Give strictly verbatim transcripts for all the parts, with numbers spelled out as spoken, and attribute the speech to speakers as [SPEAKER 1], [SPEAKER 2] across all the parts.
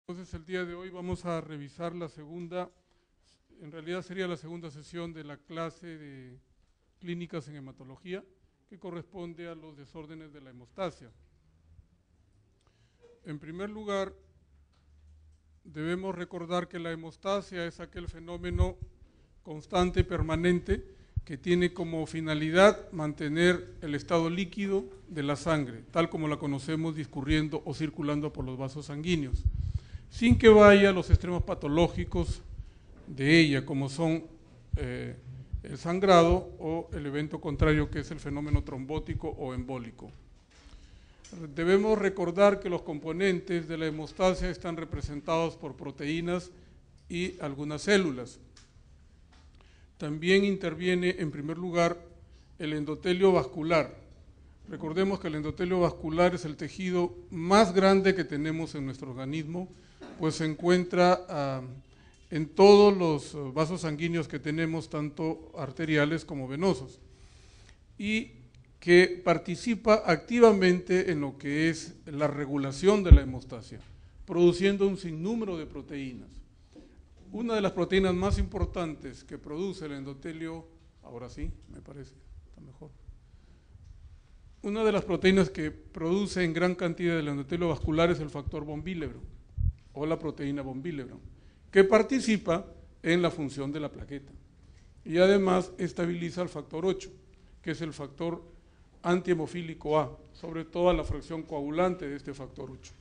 [SPEAKER 1] Entonces el día de hoy vamos a revisar la segunda, en realidad sería la segunda sesión de la clase de clínicas en hematología, que corresponde a los desórdenes de la hemostasia. En primer lugar, debemos recordar que la hemostasia es aquel fenómeno constante y permanente que tiene como finalidad mantener el estado líquido de la sangre, tal como la conocemos discurriendo o circulando por los vasos sanguíneos, sin que vaya a los extremos patológicos de ella, como son eh, el sangrado o el evento contrario, que es el fenómeno trombótico o embólico. Debemos recordar que los componentes de la hemostasia están representados por proteínas y algunas células. También interviene, en primer lugar, el endotelio vascular. Recordemos que el endotelio vascular es el tejido más grande que tenemos en nuestro organismo, pues se encuentra uh, en todos los uh, vasos sanguíneos que tenemos, tanto arteriales como venosos, y que participa activamente en lo que es la regulación de la hemostasia, produciendo un sinnúmero de proteínas. Una de las proteínas más importantes que produce el endotelio, ahora sí, me parece, está mejor. Una de las proteínas que produce en gran cantidad el endotelio vascular es el factor von Willebrand, o la proteína von Willebrand, que participa en la función de la plaqueta. Y además estabiliza el factor ocho, que es el factor antihemofílico A, sobre todo la fracción coagulante de este factor ocho.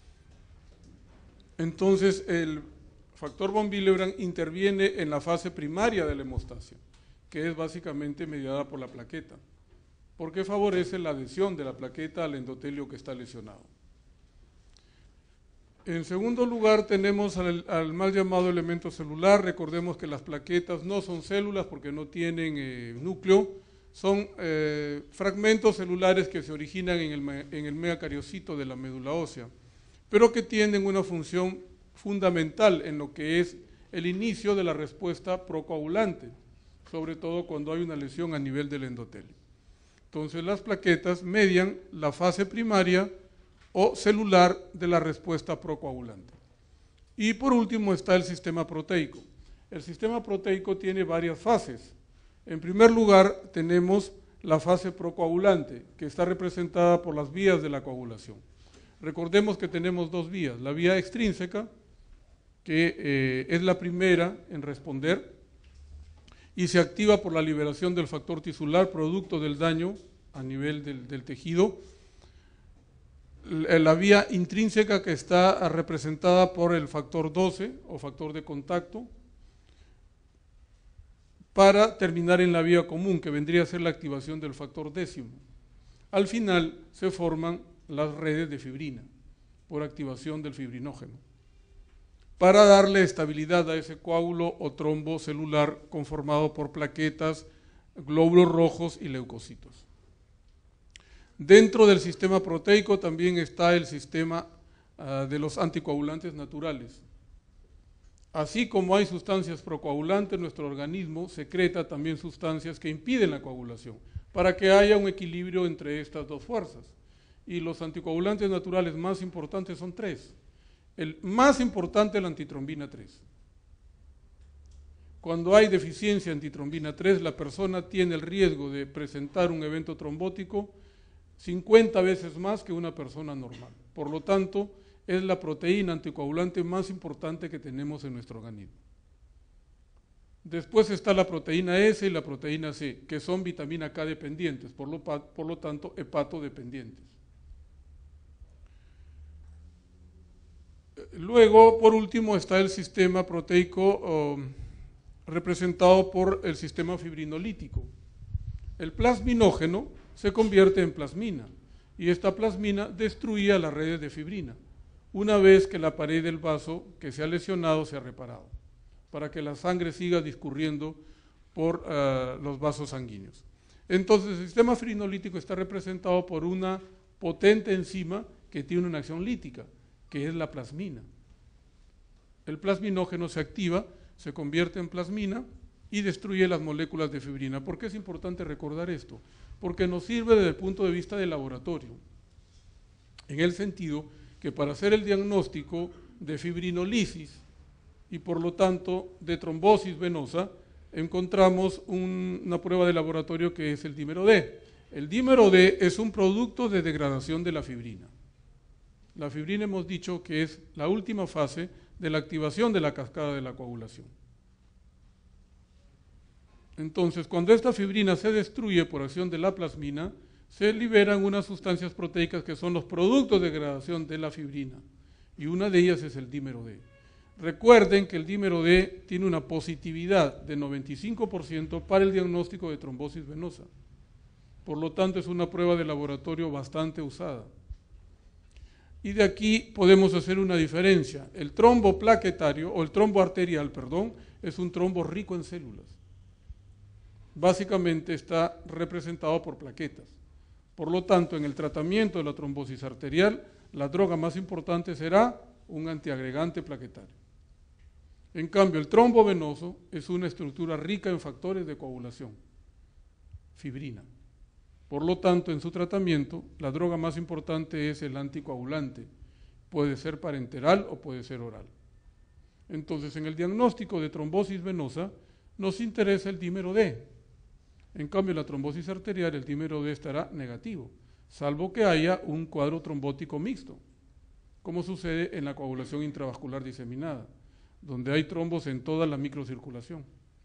[SPEAKER 1] Entonces, el factor von Willebrand interviene en la fase primaria de la hemostasia, que es básicamente mediada por la plaqueta, porque favorece la adhesión de la plaqueta al endotelio que está lesionado. En segundo lugar, tenemos al, al mal llamado elemento celular. Recordemos que las plaquetas no son células porque no tienen eh, núcleo, son eh, fragmentos celulares que se originan en el, en el megacariocito de la médula ósea, pero que tienen una función fundamental en lo que es el inicio de la respuesta procoagulante, sobre todo cuando hay una lesión a nivel del endotelio. Entonces, las plaquetas median la fase primaria o celular de la respuesta procoagulante. Y por último está el sistema proteico. El sistema proteico tiene varias fases. En primer lugar, tenemos la fase procoagulante, que está representada por las vías de la coagulación. Recordemos que tenemos dos vías: la vía extrínseca, que eh, es la primera en responder, y se activa por la liberación del factor tisular producto del daño a nivel del, del tejido. La vía intrínseca, que está representada por el factor doce o factor de contacto, para terminar en la vía común, que vendría a ser la activación del factor décimo. Al final se forman las redes de fibrina por activación del fibrinógeno, para darle estabilidad a ese coágulo o trombo celular conformado por plaquetas, glóbulos rojos y leucocitos. Dentro del sistema proteico también está el sistema uh, de los anticoagulantes naturales. Así como hay sustancias procoagulantes, nuestro organismo secreta también sustancias que impiden la coagulación, para que haya un equilibrio entre estas dos fuerzas. Y los anticoagulantes naturales más importantes son tres. El más importante es la antitrombina tres. Cuando hay deficiencia de antitrombina tres, la persona tiene el riesgo de presentar un evento trombótico cincuenta veces más que una persona normal. Por lo tanto, es la proteína anticoagulante más importante que tenemos en nuestro organismo. Después está la proteína S y la proteína C, que son vitamina K dependientes, por lo, por lo tanto, hepatodependientes. Luego, por último, está el sistema proteico um, representado por el sistema fibrinolítico. El plasminógeno se convierte en plasmina, y esta plasmina destruye las redes de fibrina, una vez que la pared del vaso que se ha lesionado se ha reparado, para que la sangre siga discurriendo por uh, los vasos sanguíneos. Entonces, el sistema fibrinolítico está representado por una potente enzima que tiene una acción lítica, que es la plasmina. El plasminógeno se activa, se convierte en plasmina y destruye las moléculas de fibrina. ¿Por qué es importante recordar esto? Porque nos sirve desde el punto de vista del laboratorio, en el sentido que para hacer el diagnóstico de fibrinolisis y por lo tanto de trombosis venosa, encontramos un, una prueba de laboratorio que es el dímero D. El dímero D es un producto de degradación de la fibrina. La fibrina hemos dicho que es la última fase de la activación de la cascada de la coagulación. Entonces, cuando esta fibrina se destruye por acción de la plasmina, se liberan unas sustancias proteicas que son los productos de degradación de la fibrina, y una de ellas es el dímero D. Recuerden que el dímero D tiene una positividad de noventa y cinco por ciento para el diagnóstico de trombosis venosa. Por lo tanto, es una prueba de laboratorio bastante usada. Y de aquí podemos hacer una diferencia. El trombo plaquetario, o el trombo arterial, perdón, es un trombo rico en células. Básicamente está representado por plaquetas. Por lo tanto, en el tratamiento de la trombosis arterial, la droga más importante será un antiagregante plaquetario. En cambio, el trombo venoso es una estructura rica en factores de coagulación, fibrina. Por lo tanto, en su tratamiento, la droga más importante es el anticoagulante. Puede ser parenteral o puede ser oral. Entonces, en el diagnóstico de trombosis venosa, nos interesa el dímero D. En cambio, en la trombosis arterial, el dímero D estará negativo, salvo que haya un cuadro trombótico mixto, como sucede en la coagulación intravascular diseminada, donde hay trombos en toda la microcirculación.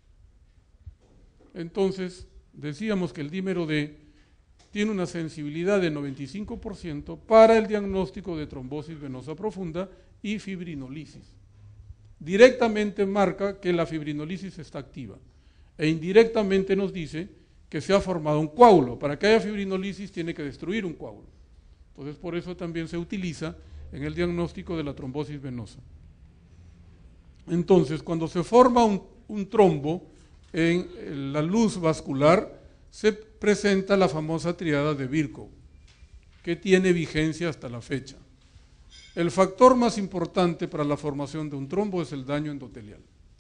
[SPEAKER 1] Entonces, decíamos que el dímero D tiene una sensibilidad de noventa y cinco por ciento para el diagnóstico de trombosis venosa profunda y fibrinolisis. Directamente marca que la fibrinolisis está activa e indirectamente nos dice que se ha formado un coágulo. Para que haya fibrinolisis tiene que destruir un coágulo. Entonces, por eso también se utiliza en el diagnóstico de la trombosis venosa. Entonces, cuando se forma un, un trombo en la luz vascular, se presenta la famosa triada de Virchow, que tiene vigencia hasta la fecha. El factor más importante para la formación de un trombo es el daño endotelial.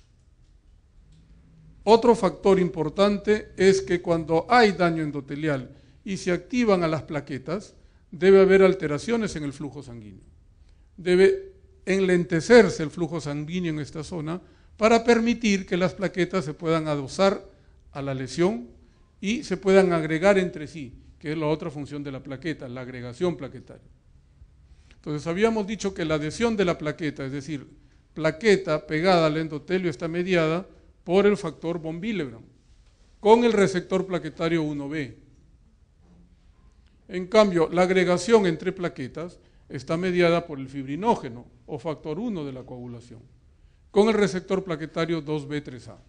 [SPEAKER 1] Otro factor importante es que cuando hay daño endotelial y se activan a las plaquetas, debe haber alteraciones en el flujo sanguíneo. Debe enlentecerse el flujo sanguíneo en esta zona para permitir que las plaquetas se puedan adosar a la lesión y se puedan agregar entre sí, que es la otra función de la plaqueta, la agregación plaquetaria. Entonces, habíamos dicho que la adhesión de la plaqueta, es decir, plaqueta pegada al endotelio, está mediada por el factor von Willebrand, con el receptor plaquetario uno B. En cambio, la agregación entre plaquetas está mediada por el fibrinógeno, o factor uno de la coagulación, con el receptor plaquetario dos B tres A.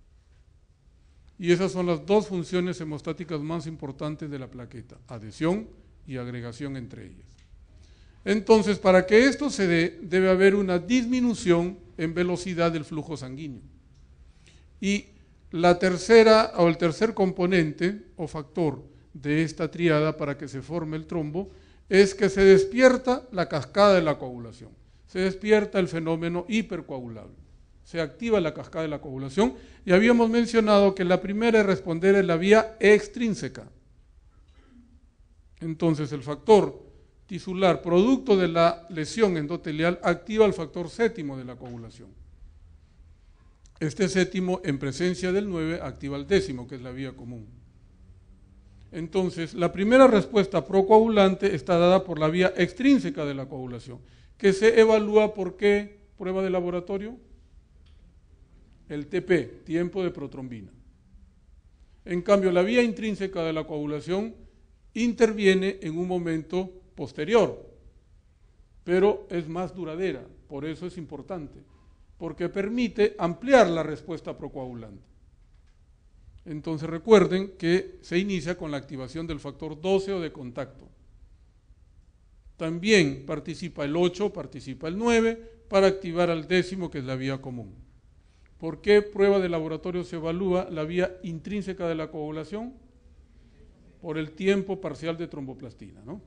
[SPEAKER 1] Y esas son las dos funciones hemostáticas más importantes de la plaqueta, adhesión y agregación entre ellas. Entonces, para que esto se dé, debe haber una disminución en velocidad del flujo sanguíneo. Y la tercera, o el tercer componente o factor de esta triada para que se forme el trombo es que se despierta la cascada de la coagulación, se despierta el fenómeno hipercoagulable, se activa la cascada de la coagulación, y habíamos mencionado que la primera en responder es la vía extrínseca. Entonces, el factor tisular, producto de la lesión endotelial, activa el factor séptimo de la coagulación. Este séptimo, en presencia del nueve, activa el décimo, que es la vía común. Entonces, la primera respuesta procoagulante está dada por la vía extrínseca de la coagulación, que se evalúa por qué prueba de laboratorio, el T P, tiempo de protrombina. En cambio, la vía intrínseca de la coagulación interviene en un momento posterior, pero es más duradera, por eso es importante, porque permite ampliar la respuesta procoagulante. Entonces recuerden que se inicia con la activación del factor doce o de contacto. También participa el ocho, participa el nueve, para activar al décimo, que es la vía común. ¿Por qué prueba de laboratorio se evalúa la vía intrínseca de la coagulación? Por el tiempo parcial de tromboplastina, ¿no?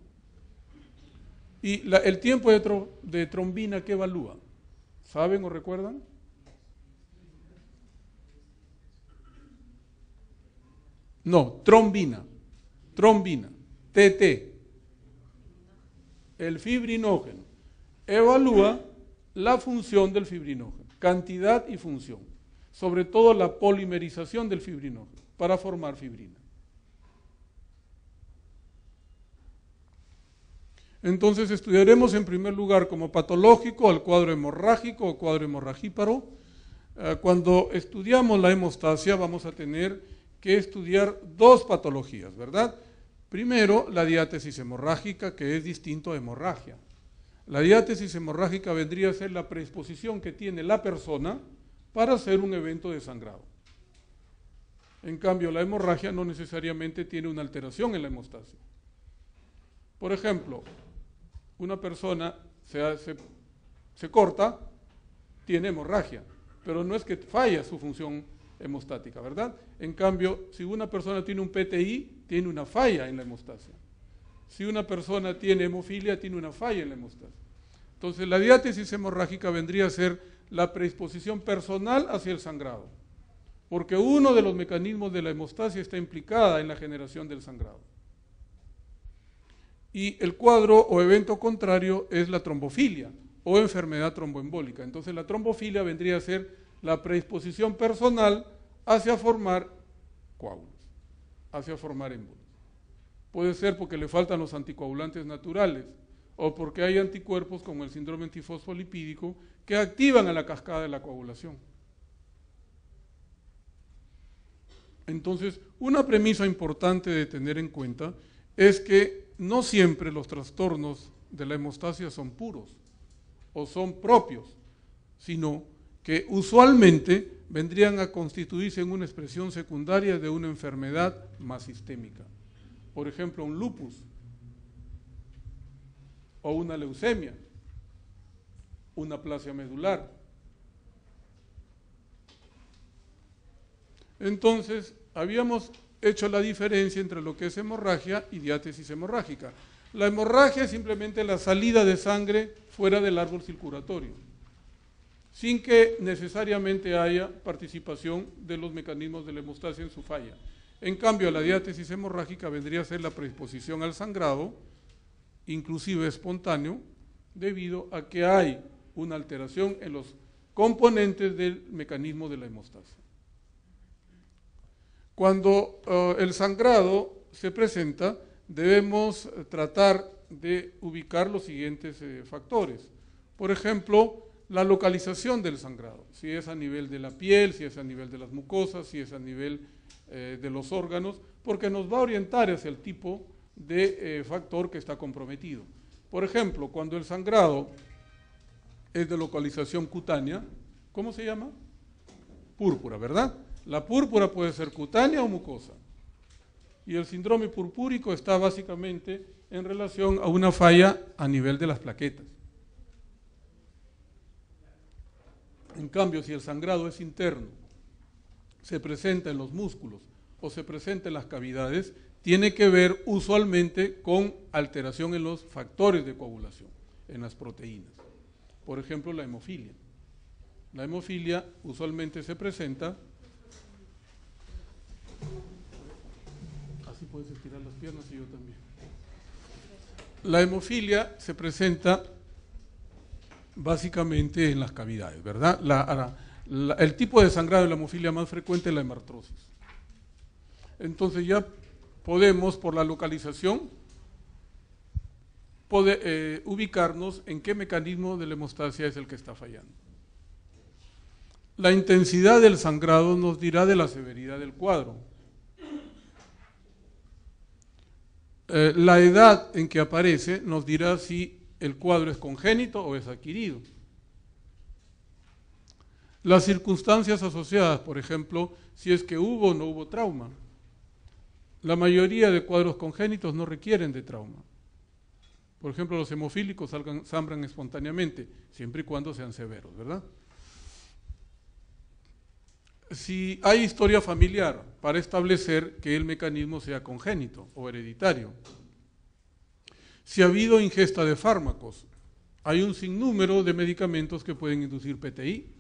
[SPEAKER 1] Y la, el tiempo de, tro, de trombina, ¿qué evalúa? ¿Saben o recuerdan? No, trombina, trombina, T T. El fibrinógeno evalúa la función del fibrinógeno, cantidad y función, sobre todo la polimerización del fibrinógeno para formar fibrina. Entonces estudiaremos en primer lugar como patológico al cuadro hemorrágico o cuadro hemorragíparo. Cuando estudiamos la hemostasia vamos a tener que estudiar dos patologías, ¿verdad? Primero, la diátesis hemorrágica, que es distinto a hemorragia. La diátesis hemorrágica vendría a ser la predisposición que tiene la persona para hacer un evento de sangrado. En cambio, la hemorragia no necesariamente tiene una alteración en la hemostasia. Por ejemplo, una persona se, hace, se corta, tiene hemorragia, pero no es que falla su función hemostática, ¿verdad? En cambio, si una persona tiene un P T I, tiene una falla en la hemostasia. Si una persona tiene hemofilia, tiene una falla en la hemostasia. Entonces, la diátesis hemorrágica vendría a ser la predisposición personal hacia el sangrado, porque uno de los mecanismos de la hemostasia está implicada en la generación del sangrado. Y el cuadro o evento contrario es la trombofilia o enfermedad tromboembólica. Entonces la trombofilia vendría a ser la predisposición personal hacia formar coágulos, hacia formar émbolos. Puede ser porque le faltan los anticoagulantes naturales o porque hay anticuerpos como el síndrome antifosfolipídico que activan a la cascada de la coagulación. Entonces, una premisa importante de tener en cuenta es que no siempre los trastornos de la hemostasia son puros o son propios, sino que usualmente vendrían a constituirse en una expresión secundaria de una enfermedad más sistémica. Por ejemplo, un lupus o una leucemia, una aplasia medular. Entonces, habíamos hecho la diferencia entre lo que es hemorragia y diátesis hemorrágica. La hemorragia es simplemente la salida de sangre fuera del árbol circulatorio, sin que necesariamente haya participación de los mecanismos de la hemostasia en su falla. En cambio, la diátesis hemorrágica vendría a ser la predisposición al sangrado, inclusive espontáneo, debido a que hay una alteración en los componentes del mecanismo de la hemostasia. Cuando uh, el sangrado se presenta, debemos tratar de ubicar los siguientes eh, factores. Por ejemplo, la localización del sangrado, si es a nivel de la piel, si es a nivel de las mucosas, si es a nivel eh, de los órganos, porque nos va a orientar hacia el tipo de eh, factor que está comprometido. Por ejemplo, cuando el sangrado es de localización cutánea, ¿cómo se llama? Púrpura, ¿verdad? La púrpura puede ser cutánea o mucosa. Y el síndrome purpúrico está básicamente en relación a una falla a nivel de las plaquetas. En cambio, si el sangrado es interno, se presenta en los músculos o se presenta en las cavidades, tiene que ver usualmente con alteración en los factores de coagulación, en las proteínas. Por ejemplo, la hemofilia. La hemofilia usualmente se presenta... Así puedes estirar las piernas y yo también. La hemofilia se presenta básicamente en las cavidades, ¿verdad? La, la, la, el tipo de sangrado de la hemofilia más frecuente es la hemartrosis. Entonces ya podemos, por la localización, poder, eh, ubicarnos en qué mecanismo de la hemostasia es el que está fallando. La intensidad del sangrado nos dirá de la severidad del cuadro. Eh, la edad en que aparece nos dirá si el cuadro es congénito o es adquirido. Las circunstancias asociadas, por ejemplo, si es que hubo o no hubo trauma. La mayoría de cuadros congénitos no requieren de trauma. Por ejemplo, los hemofílicos salgan, sangran espontáneamente, siempre y cuando sean severos, ¿verdad? Si hay historia familiar para establecer que el mecanismo sea congénito o hereditario. Si ha habido ingesta de fármacos, hay un sinnúmero de medicamentos que pueden inducir P T I.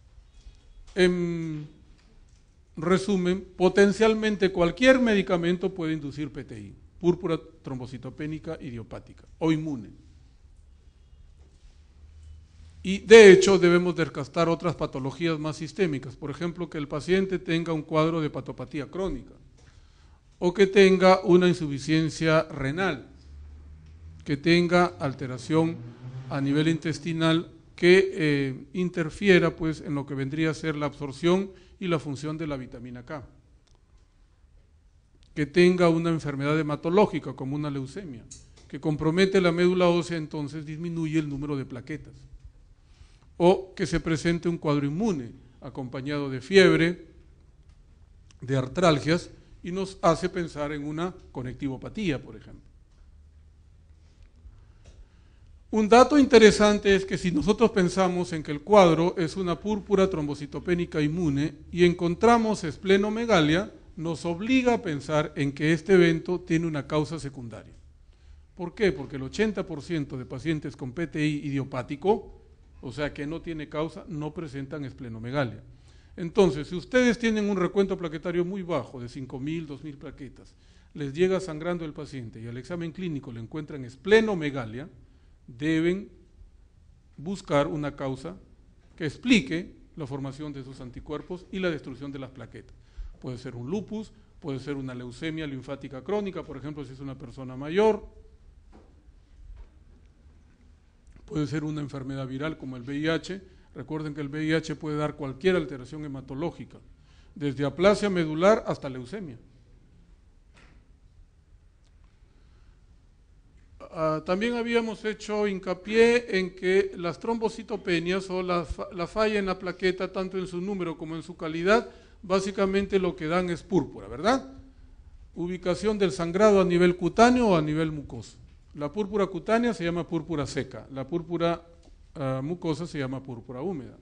[SPEAKER 1] En resumen, potencialmente cualquier medicamento puede inducir P T I, púrpura trombocitopénica idiopática o inmune. Y de hecho debemos descartar otras patologías más sistémicas, por ejemplo, que el paciente tenga un cuadro de hepatopatía crónica o que tenga una insuficiencia renal, que tenga alteración a nivel intestinal que eh, interfiera pues, en lo que vendría a ser la absorción y la función de la vitamina K, que tenga una enfermedad hematológica como una leucemia, que compromete la médula ósea, entonces disminuye el número de plaquetas, o que se presente un cuadro inmune acompañado de fiebre, de artralgias, y nos hace pensar en una conectivopatía, por ejemplo. Un dato interesante es que si nosotros pensamos en que el cuadro es una púrpura trombocitopénica inmune y encontramos esplenomegalia, nos obliga a pensar en que este evento tiene una causa secundaria. ¿Por qué? Porque el ochenta por ciento de pacientes con P T I idiopático, o sea que no tiene causa, no presentan esplenomegalia. Entonces, si ustedes tienen un recuento plaquetario muy bajo, de cinco mil, dos mil plaquetas, les llega sangrando el paciente y al examen clínico le encuentran esplenomegalia, deben buscar una causa que explique la formación de esos anticuerpos y la destrucción de las plaquetas. Puede ser un lupus, puede ser una leucemia linfática crónica, por ejemplo, si es una persona mayor, puede ser una enfermedad viral como el V I H. Recuerden que el V I H puede dar cualquier alteración hematológica, desde aplasia medular hasta leucemia. Uh, también habíamos hecho hincapié en que las trombocitopenias o la, la falla en la plaqueta, tanto en su número como en su calidad, básicamente lo que dan es púrpura, ¿verdad? Ubicación del sangrado a nivel cutáneo o a nivel mucoso. La púrpura cutánea se llama púrpura seca, la púrpura uh, mucosa se llama púrpura húmeda.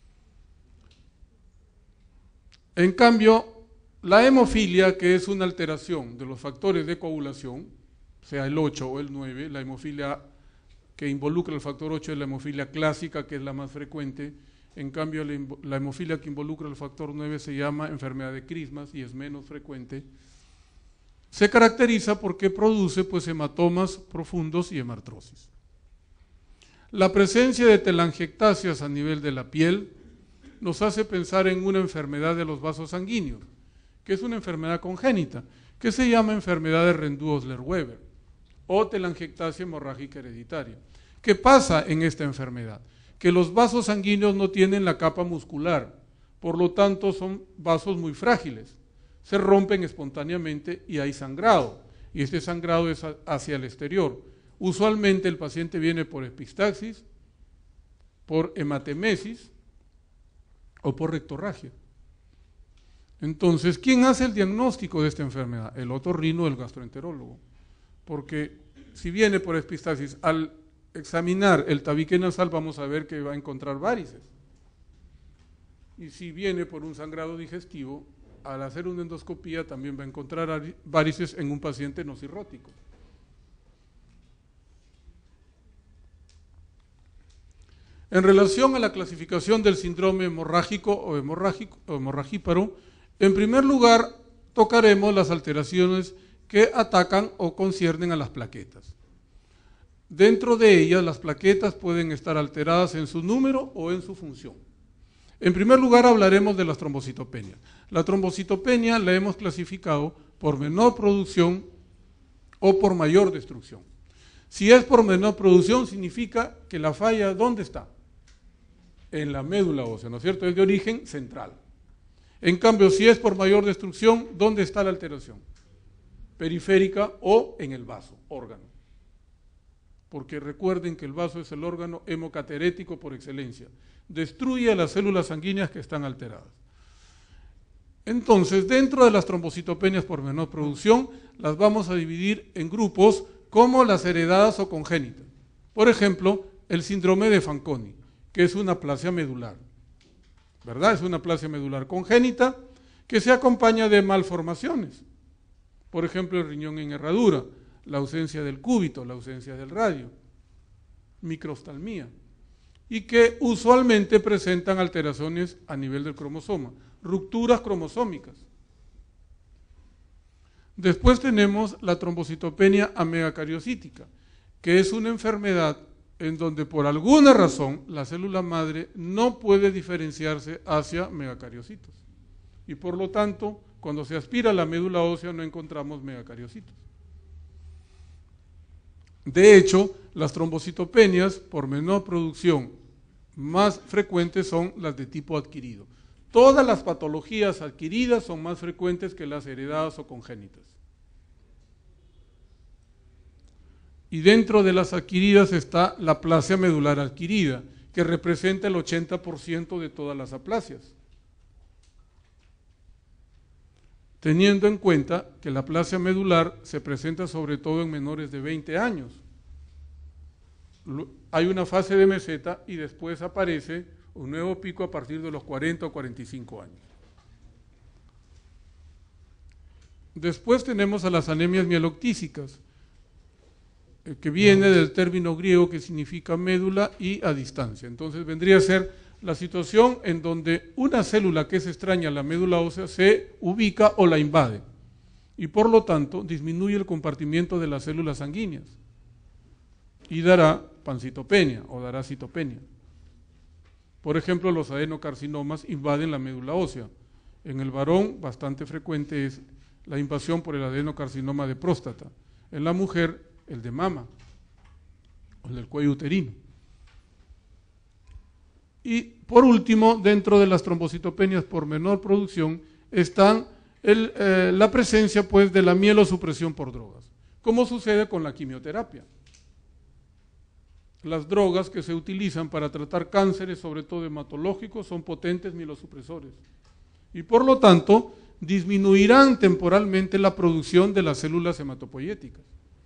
[SPEAKER 1] En cambio, la hemofilia, que es una alteración de los factores de coagulación, sea el ocho o el nueve, la hemofilia que involucra el factor ocho es la hemofilia clásica, que es la más frecuente. En cambio, la hemofilia que involucra el factor nueve se llama enfermedad de Crismas y es menos frecuente. Se caracteriza porque produce pues, hematomas profundos y hemartrosis. La presencia de telangiectasias a nivel de la piel nos hace pensar en una enfermedad de los vasos sanguíneos, que es una enfermedad congénita, que se llama enfermedad de Rendu-Osler-Weber o telangiectasia hemorrágica hereditaria. ¿Qué pasa en esta enfermedad? Que los vasos sanguíneos no tienen la capa muscular, por lo tanto son vasos muy frágiles, se rompen espontáneamente y hay sangrado, y este sangrado es hacia el exterior. Usualmente el paciente viene por epistaxis, por hematemesis o por rectorragia. Entonces, ¿quién hace el diagnóstico de esta enfermedad? El otorrino o el gastroenterólogo. Porque si viene por epistaxis, al examinar el tabique nasal vamos a ver que va a encontrar varices. Y si viene por un sangrado digestivo, al hacer una endoscopía también va a encontrar varices en un paciente no cirrótico. En relación a la clasificación del síndrome hemorrágico o hemorrágico o hemorragíparo, en primer lugar tocaremos las alteraciones que atacan o conciernen a las plaquetas. Dentro de ellas, las plaquetas pueden estar alteradas en su número o en su función. En primer lugar, hablaremos de las trombocitopenias. La trombocitopenia la hemos clasificado por menor producción o por mayor destrucción. Si es por menor producción, significa que la falla, ¿dónde está? En la médula ósea, ¿no es cierto? Es de origen central. En cambio, si es por mayor destrucción, ¿dónde está la alteración? Periférica o en el vaso, órgano. Porque recuerden que el vaso es el órgano hemocaterético por excelencia. Destruye a las células sanguíneas que están alteradas. Entonces, dentro de las trombocitopenias por menor producción, las vamos a dividir en grupos como las heredadas o congénitas. Por ejemplo, el síndrome de Fanconi, que es una aplasia medular, ¿verdad? Es una aplasia medular congénita que se acompaña de malformaciones. Por ejemplo, el riñón en herradura, la ausencia del cúbito, la ausencia del radio, microftalmía, y que usualmente presentan alteraciones a nivel del cromosoma, rupturas cromosómicas. Después tenemos la trombocitopenia amegacariocítica, que es una enfermedad en donde por alguna razón la célula madre no puede diferenciarse hacia megacariocitos. Y por lo tanto, cuando se aspira a la médula ósea no encontramos megacariocitos. De hecho, las trombocitopenias por menor producción más frecuentes son las de tipo adquirido. Todas las patologías adquiridas son más frecuentes que las heredadas o congénitas. Y dentro de las adquiridas está la aplasia medular adquirida, que representa el ochenta por ciento de todas las aplasias. Teniendo en cuenta que la aplasia medular se presenta sobre todo en menores de veinte años. Hay una fase de meseta y después aparece un nuevo pico a partir de los cuarenta o cuarenta y cinco años. Después tenemos a las anemias mieloctísicas, que viene del término griego que significa médula y a distancia. Entonces vendría a ser la situación en donde una célula que es extraña a la médula ósea se ubica o la invade y por lo tanto disminuye el compartimiento de las células sanguíneas y dará pancitopenia o dará citopenia. Por ejemplo, los adenocarcinomas invaden la médula ósea. En el varón bastante frecuente es la invasión por el adenocarcinoma de próstata. En la mujer, el de mama, o el del cuello uterino. Y por último, dentro de las trombocitopenias por menor producción, están el, eh, la presencia pues, de la mielosupresión por drogas, como sucede con la quimioterapia. Las drogas que se utilizan para tratar cánceres, sobre todo hematológicos, son potentes mielosupresores. Y por lo tanto, disminuirán temporalmente la producción de las células hematopoyéticas.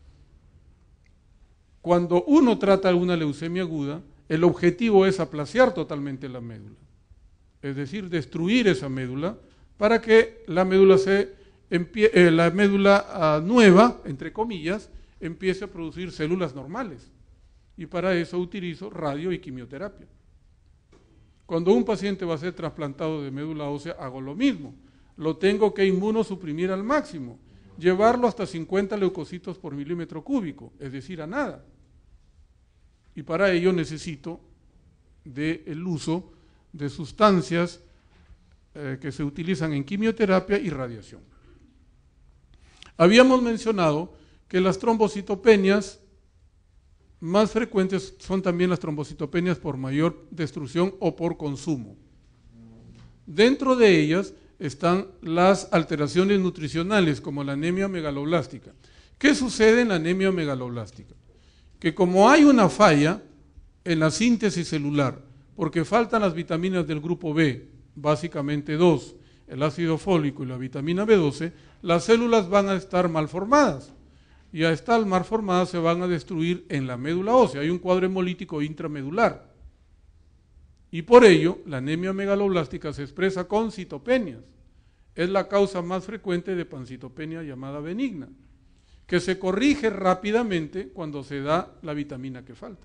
[SPEAKER 1] Cuando uno trata una leucemia aguda, el objetivo es aplaciar totalmente la médula, es decir, destruir esa médula para que la médula, se empie eh, la médula uh, nueva, entre comillas, empiece a producir células normales. Y para eso utilizo radio y quimioterapia. Cuando un paciente va a ser trasplantado de médula ósea, hago lo mismo. Lo tengo que inmunosuprimir al máximo, llevarlo hasta cincuenta leucocitos por milímetro cúbico, es decir, a nada. Y para ello necesito del uso de sustancias eh, que se utilizan en quimioterapia y radiación. Habíamos mencionado que las trombocitopenias más frecuentes son también las trombocitopenias por mayor destrucción o por consumo. Dentro de ellas están las alteraciones nutricionales como la anemia megaloblástica. ¿Qué sucede en la anemia megaloblástica? Que como hay una falla en la síntesis celular, porque faltan las vitaminas del grupo B, básicamente dos, el ácido fólico y la vitamina B doce, las células van a estar mal formadas. Y a estar mal formadas se van a destruir en la médula ósea. Hay un cuadro hemolítico intramedular. Y por ello, la anemia megaloblástica se expresa con citopenias. Es la causa más frecuente de pancitopenia llamada benigna, que se corrige rápidamente cuando se da la vitamina que falta.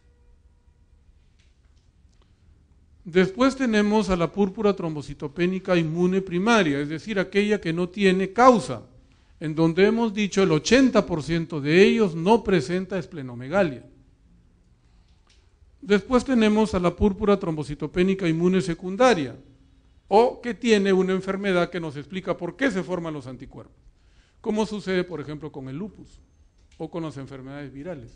[SPEAKER 1] Después tenemos a la púrpura trombocitopénica inmune primaria, es decir, aquella que no tiene causa, en donde hemos dicho el ochenta por ciento de ellos no presenta esplenomegalia. Después tenemos a la púrpura trombocitopénica inmune secundaria, o que tiene una enfermedad que nos explica por qué se forman los anticuerpos, como sucede, por ejemplo, con el lupus o con las enfermedades virales.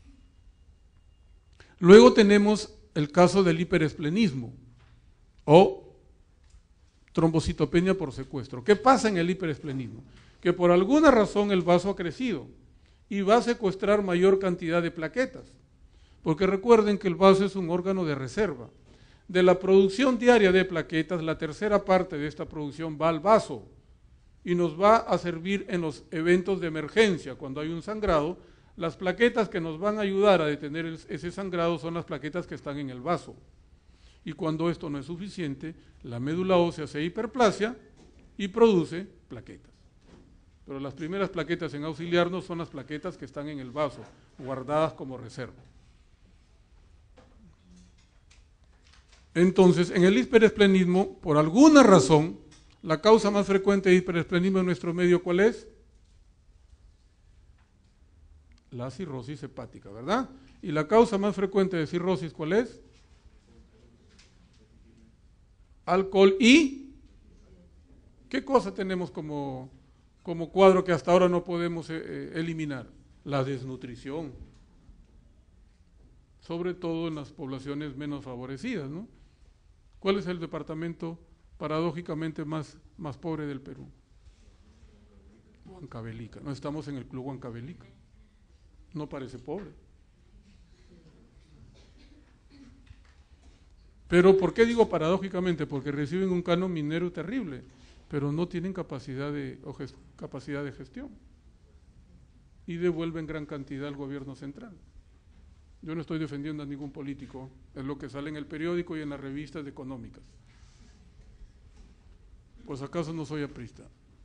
[SPEAKER 1] Luego tenemos el caso del hiperesplenismo o trombocitopenia por secuestro. ¿Qué pasa en el hiperesplenismo? Que por alguna razón el vaso ha crecido y va a secuestrar mayor cantidad de plaquetas, porque recuerden que el vaso es un órgano de reserva. De la producción diaria de plaquetas, la tercera parte de esta producción va al vaso y nos va a servir en los eventos de emergencia. Cuando hay un sangrado, las plaquetas que nos van a ayudar a detener ese sangrado son las plaquetas que están en el vaso. Y cuando esto no es suficiente, la médula ósea se hiperplasia y produce plaquetas. Pero las primeras plaquetas en auxiliarnos son las plaquetas que están en el vaso, guardadas como reserva. Entonces, en el hiperesplenismo, por alguna razón, la causa más frecuente de hiperesplenismo en nuestro medio, ¿cuál es? La cirrosis hepática, ¿verdad? ¿Y la causa más frecuente de cirrosis cuál es? Alcohol y... ¿Qué cosa tenemos como, como cuadro que hasta ahora no podemos eh, eliminar? La desnutrición. Sobre todo en las poblaciones menos favorecidas, ¿no? ¿Cuál es el departamento paradójicamente más, más pobre del Perú? Huancavelica. No estamos en el club Huancavelica. No parece pobre. Pero ¿por qué digo paradójicamente? Porque reciben un canon minero terrible, pero no tienen capacidad de, o gest, capacidad de gestión. Y devuelven gran cantidad al gobierno central. Yo no estoy defendiendo a ningún político, es lo que sale en el periódico y en las revistas económicas. Pues acaso no soy aprista.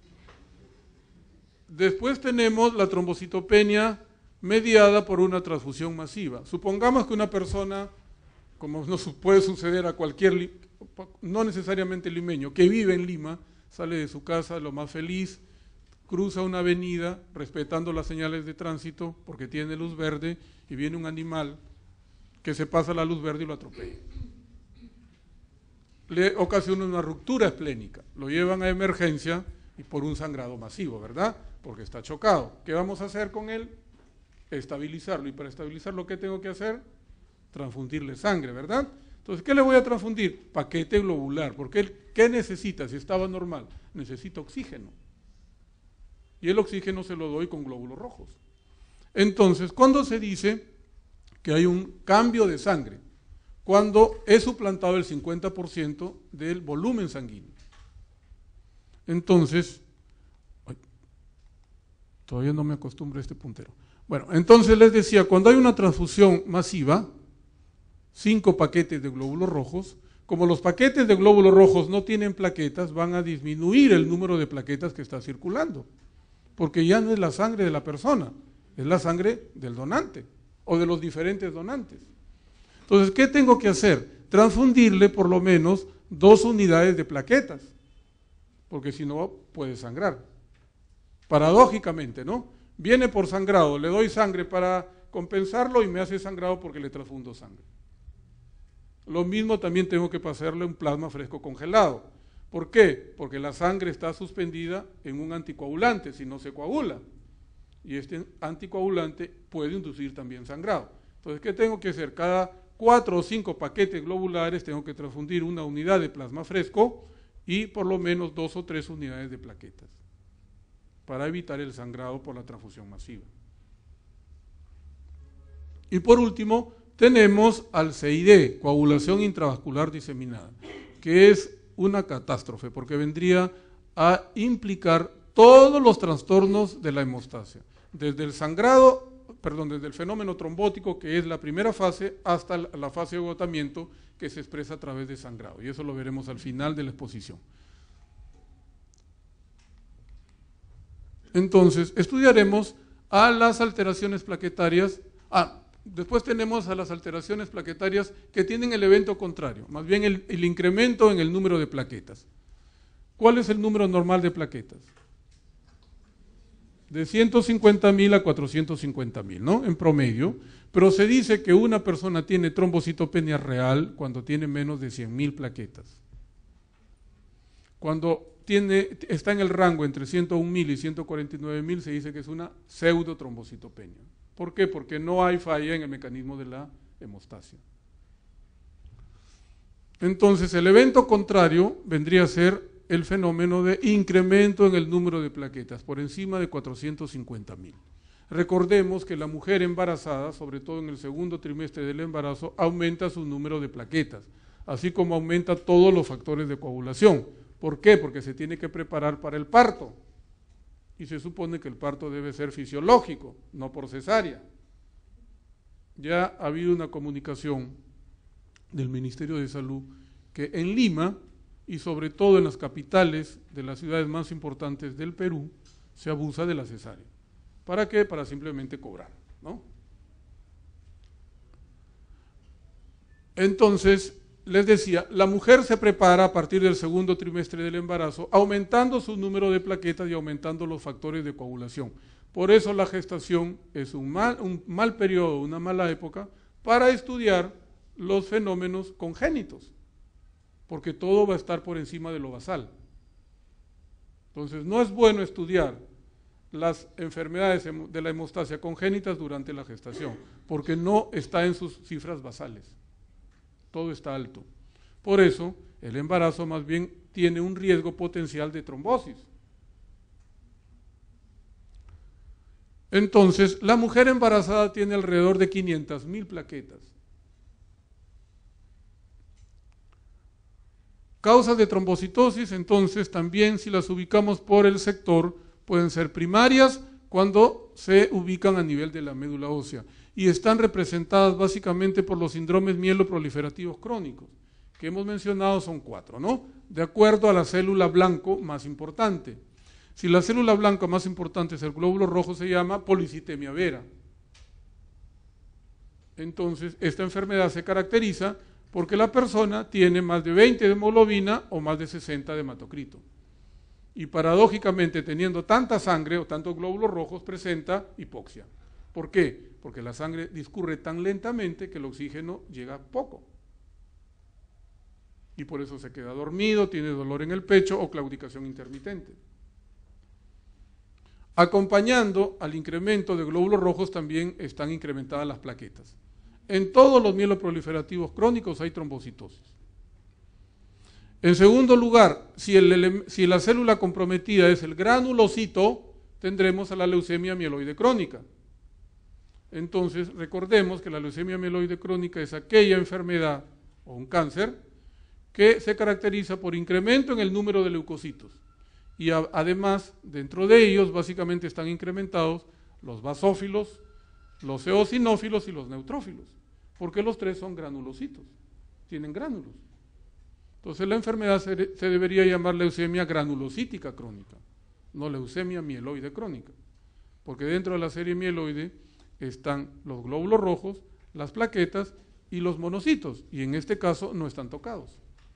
[SPEAKER 1] Después tenemos la trombocitopenia mediada por una transfusión masiva. Supongamos que una persona, como no puede suceder a cualquier, no necesariamente limeño, que vive en Lima, sale de su casa lo más feliz, cruza una avenida respetando las señales de tránsito porque tiene luz verde y viene un animal que se pasa la luz verde y lo atropella. Le ocasiona una ruptura esplénica, lo llevan a emergencia y por un sangrado masivo, ¿verdad? Porque está chocado. ¿Qué vamos a hacer con él? Estabilizarlo. Y para estabilizarlo, ¿qué tengo que hacer? Transfundirle sangre, ¿verdad? Entonces, ¿qué le voy a transfundir? Paquete globular, porque él, ¿qué necesita? Si estaba normal, necesita oxígeno. Y el oxígeno se lo doy con glóbulos rojos. Entonces, ¿cuándo se dice que hay un cambio de sangre? Cuando es suplantado el cincuenta por ciento del volumen sanguíneo. Entonces, ay, todavía no me acostumbro a este puntero. Bueno, entonces les decía, cuando hay una transfusión masiva, cinco paquetes de glóbulos rojos, como los paquetes de glóbulos rojos no tienen plaquetas, van a disminuir el número de plaquetas que está circulando, porque ya no es la sangre de la persona, es la sangre del donante o de los diferentes donantes. Entonces, ¿qué tengo que hacer? Transfundirle por lo menos dos unidades de plaquetas, porque si no puede sangrar. Paradójicamente, ¿no? Viene por sangrado, le doy sangre para compensarlo y me hace sangrado porque le transfundo sangre. Lo mismo también tengo que pasarle un plasma fresco congelado. ¿Por qué? Porque la sangre está suspendida en un anticoagulante, si no se coagula. Y este anticoagulante puede inducir también sangrado. Entonces, ¿qué tengo que hacer? Cada cuatro o cinco paquetes globulares tengo que transfundir una unidad de plasma fresco y por lo menos dos o tres unidades de plaquetas para evitar el sangrado por la transfusión masiva. Y por último, tenemos al C I D, coagulación intravascular diseminada, que es una catástrofe porque vendría a implicar todos los trastornos de la hemostasia, desde el sangrado, perdón, desde el fenómeno trombótico, que es la primera fase, hasta la fase de agotamiento, que se expresa a través de sangrado, y eso lo veremos al final de la exposición. Entonces, estudiaremos a las alteraciones plaquetarias, ah, después tenemos a las alteraciones plaquetarias que tienen el evento contrario, más bien el, el incremento en el número de plaquetas. ¿Cuál es el número normal de plaquetas? De ciento cincuenta mil a cuatrocientos cincuenta mil, ¿no? En promedio, pero se dice que una persona tiene trombocitopenia real cuando tiene menos de cien mil plaquetas. Cuando tiene, está en el rango entre ciento un mil y ciento cuarenta y nueve mil, se dice que es una pseudotrombocitopenia. ¿Por qué? Porque no hay falla en el mecanismo de la hemostasia. Entonces, el evento contrario vendría a ser el fenómeno de incremento en el número de plaquetas, por encima de cuatrocientos cincuenta mil. Recordemos que la mujer embarazada, sobre todo en el segundo trimestre del embarazo, aumenta su número de plaquetas, así como aumenta todos los factores de coagulación. ¿Por qué? Porque se tiene que preparar para el parto. Y se supone que el parto debe ser fisiológico, no por cesárea. Ya ha habido una comunicación del Ministerio de Salud que en Lima, y sobre todo en las capitales de las ciudades más importantes del Perú, se abusa de la cesárea. ¿Para qué? Para simplemente cobrar, ¿no? Entonces, les decía, la mujer se prepara a partir del segundo trimestre del embarazo, aumentando su número de plaquetas y aumentando los factores de coagulación. Por eso la gestación es un mal, un mal periodo, una mala época para estudiar los fenómenos congénitos, porque todo va a estar por encima de lo basal. Entonces, no es bueno estudiar las enfermedades de la hemostasia congénitas durante la gestación, porque no está en sus cifras basales. Todo está alto. Por eso, el embarazo más bien tiene un riesgo potencial de trombosis. Entonces, la mujer embarazada tiene alrededor de quinientas mil plaquetas. Causas de trombocitosis, entonces, también si las ubicamos por el sector, pueden ser primarias cuando se ubican a nivel de la médula ósea y están representadas básicamente por los síndromes mieloproliferativos crónicos, que hemos mencionado son cuatro, ¿no? De acuerdo a la célula blanco más importante. Si la célula blanca más importante es el glóbulo rojo, se llama policitemia vera. Entonces, esta enfermedad se caracteriza porque la persona tiene más de veinte de hemoglobina o más de sesenta de hematocrito. Y paradójicamente, teniendo tanta sangre o tantos glóbulos rojos, presenta hipoxia. ¿Por qué? Porque la sangre discurre tan lentamente que el oxígeno llega poco. Y por eso se queda dormido, tiene dolor en el pecho o claudicación intermitente. Acompañando al incremento de glóbulos rojos también están incrementadas las plaquetas. En todos los mieloproliferativos crónicos hay trombocitosis. En segundo lugar, si, el, si la célula comprometida es el granulocito, tendremos a la leucemia mieloide crónica. Entonces, recordemos que la leucemia mieloide crónica es aquella enfermedad o un cáncer que se caracteriza por incremento en el número de leucocitos. Y a, además, dentro de ellos, básicamente están incrementados los basófilos, los eosinófilos y los neutrófilos, porque los tres son granulocitos, tienen gránulos. Entonces la enfermedad se, se debería llamar leucemia granulocítica crónica, no leucemia mieloide crónica, porque dentro de la serie mieloide están los glóbulos rojos, las plaquetas y los monocitos, y en este caso no están tocados.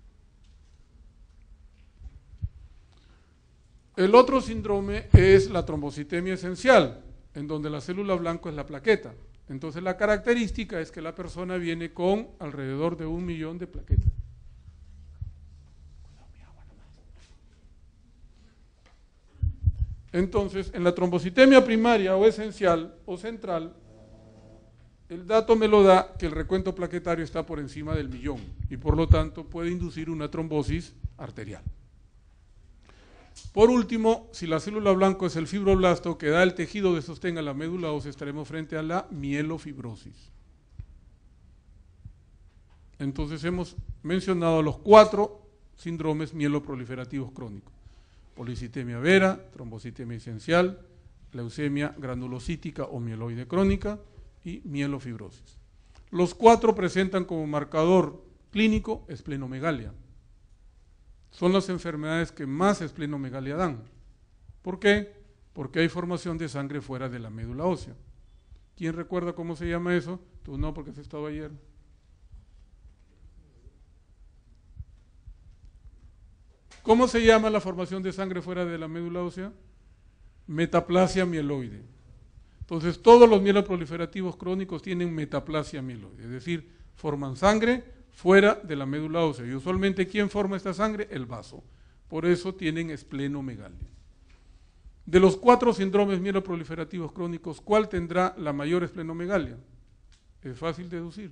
[SPEAKER 1] El otro síndrome es la trombocitemia esencial, en donde la célula blanca es la plaqueta. Entonces la característica es que la persona viene con alrededor de un millón de plaquetas. Entonces, en la trombocitemia primaria o esencial o central, el dato me lo da que el recuento plaquetario está por encima del millón y por lo tanto puede inducir una trombosis arterial. Por último, si la célula blanca es el fibroblasto que da el tejido de sostén a la médula ósea, estaremos frente a la mielofibrosis. Entonces hemos mencionado los cuatro síndromes mieloproliferativos crónicos: policitemia vera, trombocitemia esencial, leucemia granulocítica o mieloide crónica y mielofibrosis. Los cuatro presentan como marcador clínico esplenomegalia. Son las enfermedades que más esplenomegalia dan. ¿Por qué? Porque hay formación de sangre fuera de la médula ósea. ¿Quién recuerda cómo se llama eso? Tú no, porque has estado ayer. ¿Cómo se llama la formación de sangre fuera de la médula ósea? Metaplasia mieloide. Entonces, todos los mieloproliferativos crónicos tienen metaplasia mieloide, es decir, forman sangre fuera de la médula ósea. Y usualmente, ¿quién forma esta sangre? El vaso. Por eso tienen esplenomegalia. De los cuatro síndromes mieloproliferativos crónicos, ¿cuál tendrá la mayor esplenomegalia? Es fácil deducir.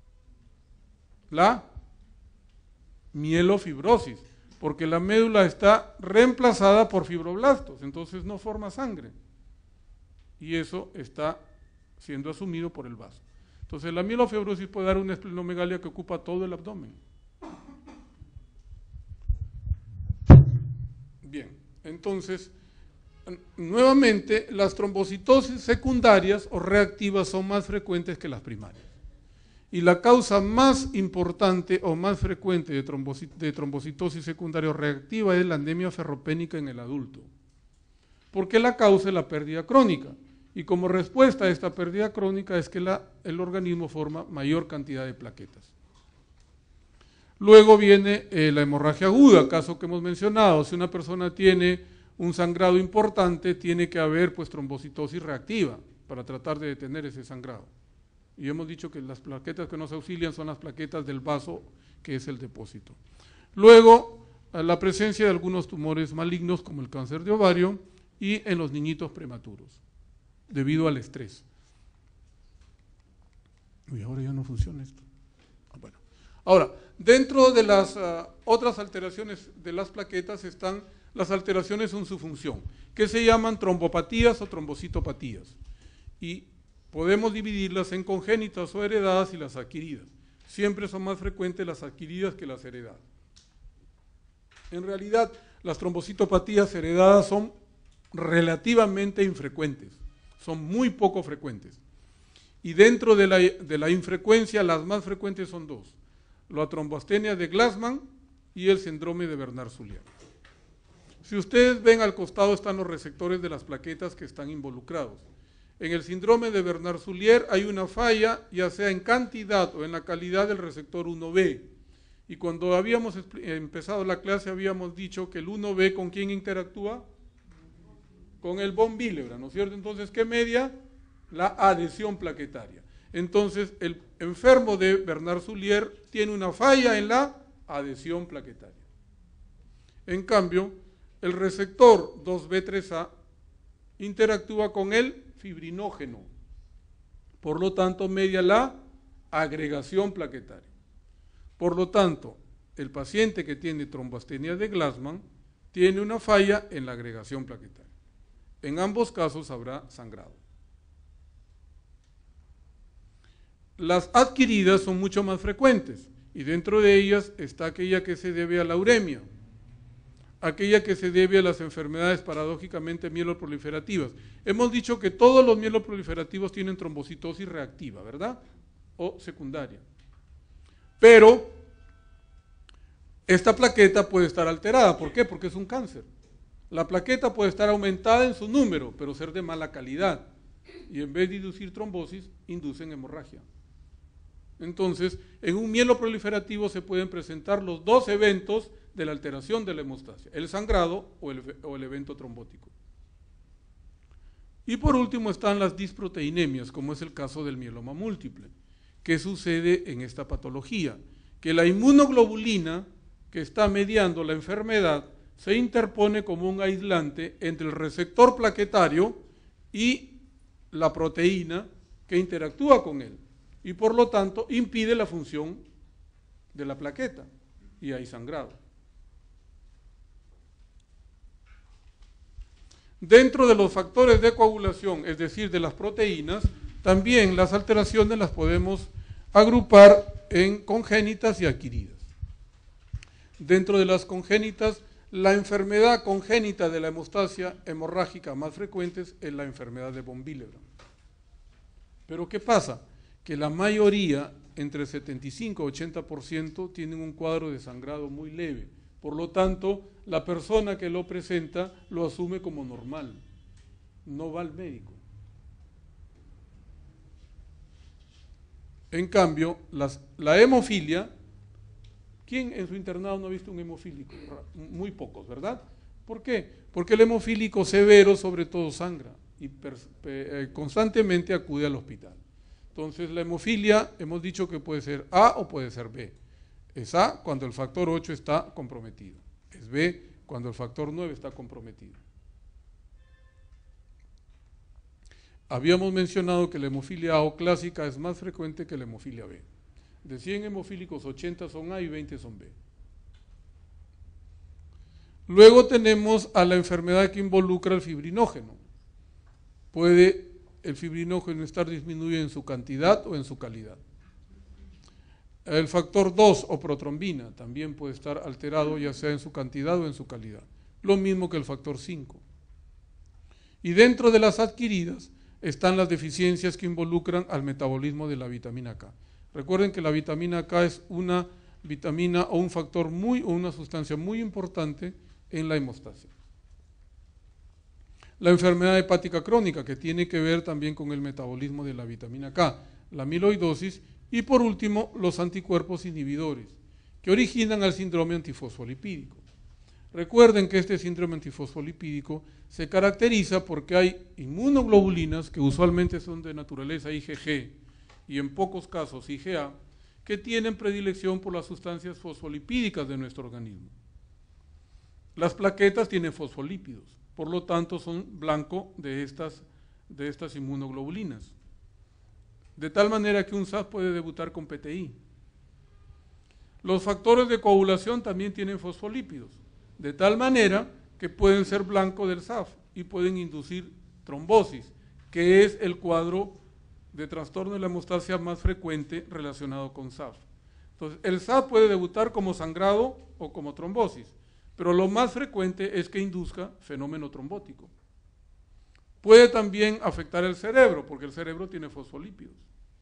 [SPEAKER 1] La mielofibrosis, porque la médula está reemplazada por fibroblastos, entonces no forma sangre. Y eso está siendo asumido por el vaso. Entonces la mielofibrosis puede dar una esplenomegalia que ocupa todo el abdomen. Bien, entonces, nuevamente, las trombocitosis secundarias o reactivas son más frecuentes que las primarias. Y la causa más importante o más frecuente de, trombocit de trombocitosis secundaria o reactiva es la anemia ferropénica en el adulto. Porque la causa es la pérdida crónica. Y como respuesta a esta pérdida crónica es que la, el organismo forma mayor cantidad de plaquetas. Luego viene eh, la hemorragia aguda, caso que hemos mencionado. Si una persona tiene un sangrado importante, tiene que haber pues trombocitosis reactiva para tratar de detener ese sangrado. Y hemos dicho que las plaquetas que nos auxilian son las plaquetas del vaso, que es el depósito. Luego, la presencia de algunos tumores malignos como el cáncer de ovario y en los niñitos prematuros, debido al estrés. Uy, ahora ya no funciona esto. Bueno, ahora, dentro de las uh, otras alteraciones de las plaquetas están las alteraciones en su función, que se llaman trombopatías o trombocitopatías. Y podemos dividirlas en congénitas o heredadas y las adquiridas. Siempre son más frecuentes las adquiridas que las heredadas. En realidad, las trombocitopatías heredadas son relativamente infrecuentes, son muy poco frecuentes. Y dentro de la, de la infrecuencia, las más frecuentes son dos: la tromboastenia de Glassman y el síndrome de Bernard-Soulier. Si ustedes ven, al costado están los receptores de las plaquetas que están involucrados. En el síndrome de Bernard-Soulier hay una falla, ya sea en cantidad o en la calidad del receptor uno B. Y cuando habíamos empezado la clase habíamos dicho que el uno B, ¿con quién interactúa? Con el von Willebrand, ¿no es cierto? Entonces, ¿qué media? La adhesión plaquetaria. Entonces, el enfermo de Bernard-Soulier tiene una falla en la adhesión plaquetaria. En cambio, el receptor dos B tres A interactúa con el fibrinógeno, por lo tanto media la agregación plaquetaria. Por lo tanto, el paciente que tiene tromboastenia de Glassman tiene una falla en la agregación plaquetaria. En ambos casos habrá sangrado. Las adquiridas son mucho más frecuentes y dentro de ellas está aquella que se debe a la uremia, aquella que se debe a las enfermedades paradójicamente mieloproliferativas. Hemos dicho que todos los mieloproliferativos tienen trombocitosis reactiva, ¿verdad? O secundaria. Pero esta plaqueta puede estar alterada. ¿Por qué? Porque es un cáncer. La plaqueta puede estar aumentada en su número, pero ser de mala calidad. Y en vez de inducir trombosis, inducen hemorragia. Entonces, en un mieloproliferativo se pueden presentar los dos eventos de la alteración de la hemostasia, el sangrado o el, o el evento trombótico. Y por último están las disproteinemias, como es el caso del mieloma múltiple. ¿Qué sucede en esta patología? Que la inmunoglobulina que está mediando la enfermedad se interpone como un aislante entre el receptor plaquetario y la proteína que interactúa con él, y por lo tanto impide la función de la plaqueta y hay sangrado. Dentro de los factores de coagulación, es decir, de las proteínas, también las alteraciones las podemos agrupar en congénitas y adquiridas. Dentro de las congénitas, la enfermedad congénita de la hemostasia hemorrágica más frecuente es la enfermedad de von Willebrand. Pero ¿qué pasa? Que la mayoría, entre setenta y cinco y ochenta por ciento, tienen un cuadro de sangrado muy leve. Por lo tanto, la persona que lo presenta lo asume como normal, no va al médico. En cambio, las, la hemofilia, ¿quién en su internado no ha visto un hemofílico? Muy pocos, ¿verdad? ¿Por qué? Porque el hemofílico severo sobre todo sangra y per, eh, constantemente acude al hospital. Entonces, la hemofilia hemos dicho que puede ser A o puede ser B. Es A cuando el factor ocho está comprometido. Es B cuando el factor nueve está comprometido. Habíamos mencionado que la hemofilia A o clásica es más frecuente que la hemofilia B. De cien hemofílicos, ochenta son A y veinte son B. Luego tenemos a la enfermedad que involucra el fibrinógeno. Puede el fibrinógeno estar disminuido en su cantidad o en su calidad. El factor dos o protrombina también puede estar alterado ya sea en su cantidad o en su calidad. Lo mismo que el factor cinco. Y dentro de las adquiridas están las deficiencias que involucran al metabolismo de la vitamina K. Recuerden que la vitamina K es una vitamina o un factor muy o una sustancia muy importante en la hemostasia. La enfermedad hepática crónica, que tiene que ver también con el metabolismo de la vitamina K, la amiloidosis, y por último, los anticuerpos inhibidores, que originan al síndrome antifosfolipídico. Recuerden que este síndrome antifosfolipídico se caracteriza porque hay inmunoglobulinas, que usualmente son de naturaleza I G G y en pocos casos I G A, que tienen predilección por las sustancias fosfolipídicas de nuestro organismo. Las plaquetas tienen fosfolípidos, por lo tanto son blanco de estas, de estas inmunoglobulinas. De tal manera que un S A F puede debutar con P T I. Los factores de coagulación también tienen fosfolípidos, de tal manera que pueden ser blanco del S A F y pueden inducir trombosis, que es el cuadro de trastorno de la hemostasia más frecuente relacionado con S A F. Entonces, el S A F puede debutar como sangrado o como trombosis, pero lo más frecuente es que induzca fenómeno trombótico. Puede también afectar el cerebro, porque el cerebro tiene fosfolípidos.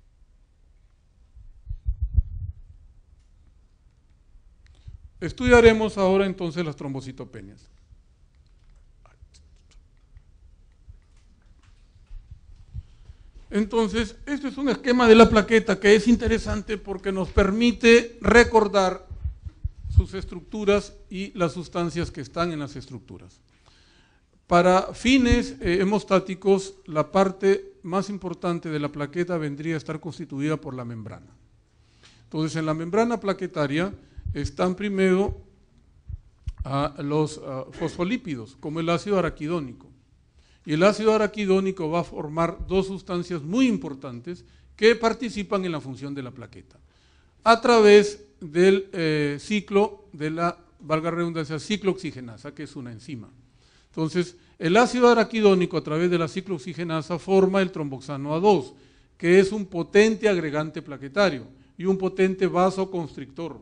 [SPEAKER 1] Estudiaremos ahora entonces las trombocitopenias. Entonces, este es un esquema de la plaqueta que es interesante porque nos permite recordar sus estructuras y las sustancias que están en las estructuras. Para fines eh, hemostáticos, la parte más importante de la plaqueta vendría a estar constituida por la membrana. Entonces, en la membrana plaquetaria están primero uh, los uh, fosfolípidos, como el ácido araquidónico. Y el ácido araquidónico va a formar dos sustancias muy importantes que participan en la función de la plaqueta, a través del eh, ciclo de la, valga la redundancia, ciclooxigenasa, que es una enzima. Entonces, el ácido araquidónico a través de la ciclooxigenasa forma el tromboxano A dos, que es un potente agregante plaquetario y un potente vasoconstrictor.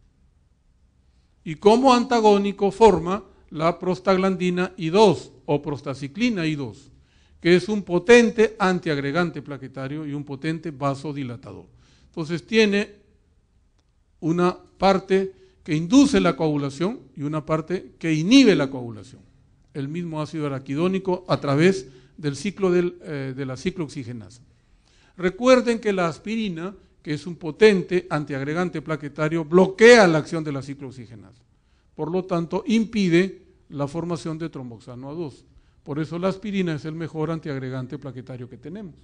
[SPEAKER 1] Y como antagónico forma la prostaglandina I dos o prostaciclina I dos, que es un potente antiagregante plaquetario y un potente vasodilatador. Entonces tiene una parte que induce la coagulación y una parte que inhibe la coagulación. El mismo ácido araquidónico a través del ciclo del, eh, de la ciclooxigenasa. Recuerden que la aspirina, que es un potente antiagregante plaquetario, bloquea la acción de la ciclooxigenasa. Por lo tanto, impide la formación de tromboxano A dos. Por eso la aspirina es el mejor antiagregante plaquetario que tenemos.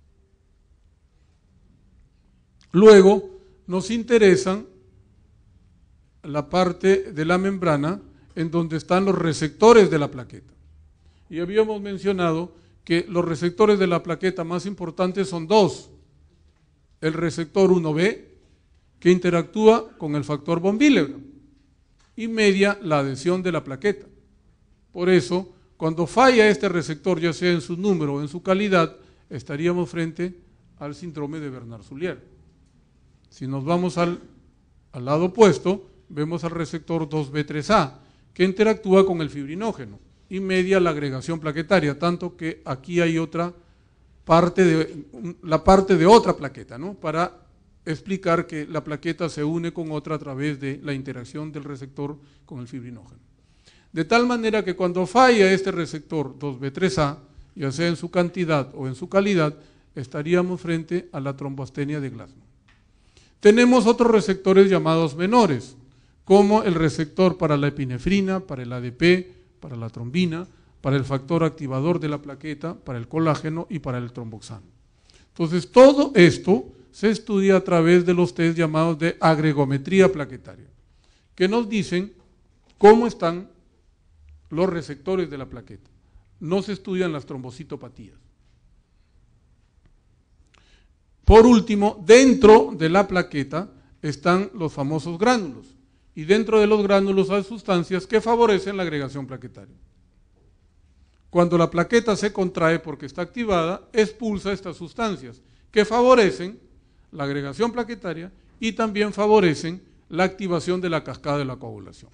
[SPEAKER 1] Luego, nos interesan la parte de la membrana en donde están los receptores de la plaqueta. Y habíamos mencionado que los receptores de la plaqueta más importantes son dos. El receptor uno B, que interactúa con el factor von Willebrand y media la adhesión de la plaqueta. Por eso, cuando falla este receptor, ya sea en su número o en su calidad, estaríamos frente al síndrome de Bernard-Soulier. Si nos vamos al, al lado opuesto, vemos al receptor dos B tres A, que interactúa con el fibrinógeno y media la agregación plaquetaria, tanto que aquí hay otra parte de, la parte de otra plaqueta, ¿no? Para explicar que la plaqueta se une con otra a través de la interacción del receptor con el fibrinógeno. De tal manera que cuando falla este receptor dos B tres A, ya sea en su cantidad o en su calidad, estaríamos frente a la tromboastenia de Glasman. Tenemos otros receptores llamados menores, como el receptor para la epinefrina, para el A D P, para la trombina, para el factor activador de la plaqueta, para el colágeno y para el tromboxano. Entonces, todo esto se estudia a través de los test llamados de agregometría plaquetaria, que nos dicen cómo están los receptores de la plaqueta. No se estudian las trombocitopatías. Por último, dentro de la plaqueta están los famosos gránulos, y dentro de los gránulos hay sustancias que favorecen la agregación plaquetaria. Cuando la plaqueta se contrae porque está activada, expulsa estas sustancias que favorecen la agregación plaquetaria y también favorecen la activación de la cascada de la coagulación.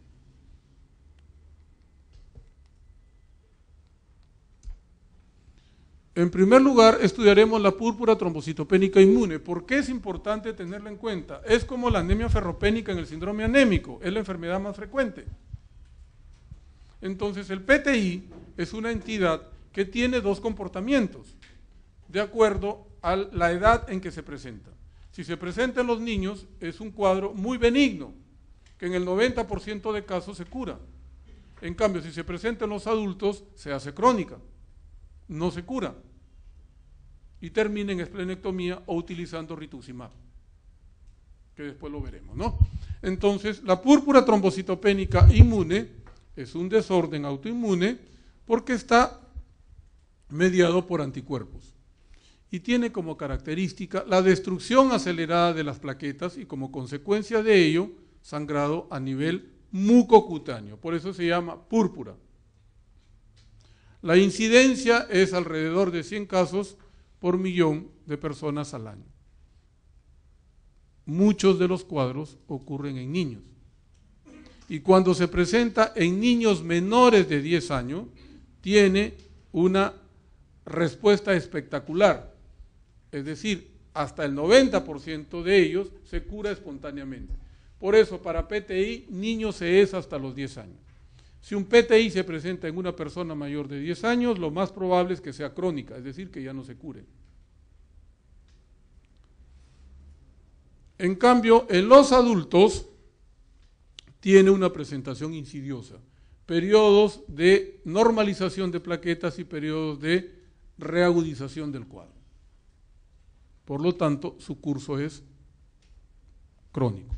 [SPEAKER 1] En primer lugar, estudiaremos la púrpura trombocitopénica inmune. ¿Por qué es importante tenerla en cuenta? Es como la anemia ferropénica en el síndrome anémico, es la enfermedad más frecuente. Entonces, el P T I es una entidad que tiene dos comportamientos, de acuerdo a la edad en que se presenta. Si se presenta en los niños, es un cuadro muy benigno, que en el noventa por ciento de casos se cura. En cambio, si se presenta en los adultos, se hace crónica, no se cura, y termina en esplenectomía o utilizando rituximab, que después lo veremos, ¿no? Entonces, la púrpura trombocitopénica inmune es un desorden autoinmune porque está mediado por anticuerpos y tiene como característica la destrucción acelerada de las plaquetas y como consecuencia de ello, sangrado a nivel mucocutáneo, por eso se llama púrpura. La incidencia es alrededor de cien casos por millón de personas al año. Muchos de los cuadros ocurren en niños. Y cuando se presenta en niños menores de diez años, tiene una respuesta espectacular. Es decir, hasta el noventa por ciento de ellos se cura espontáneamente. Por eso, para P T I, niño se es hasta los diez años. Si un P T I se presenta en una persona mayor de diez años, lo más probable es que sea crónica, es decir, que ya no se cure. En cambio, en los adultos tiene una presentación insidiosa, periodos de normalización de plaquetas y periodos de reagudización del cuadro. Por lo tanto, su curso es crónico.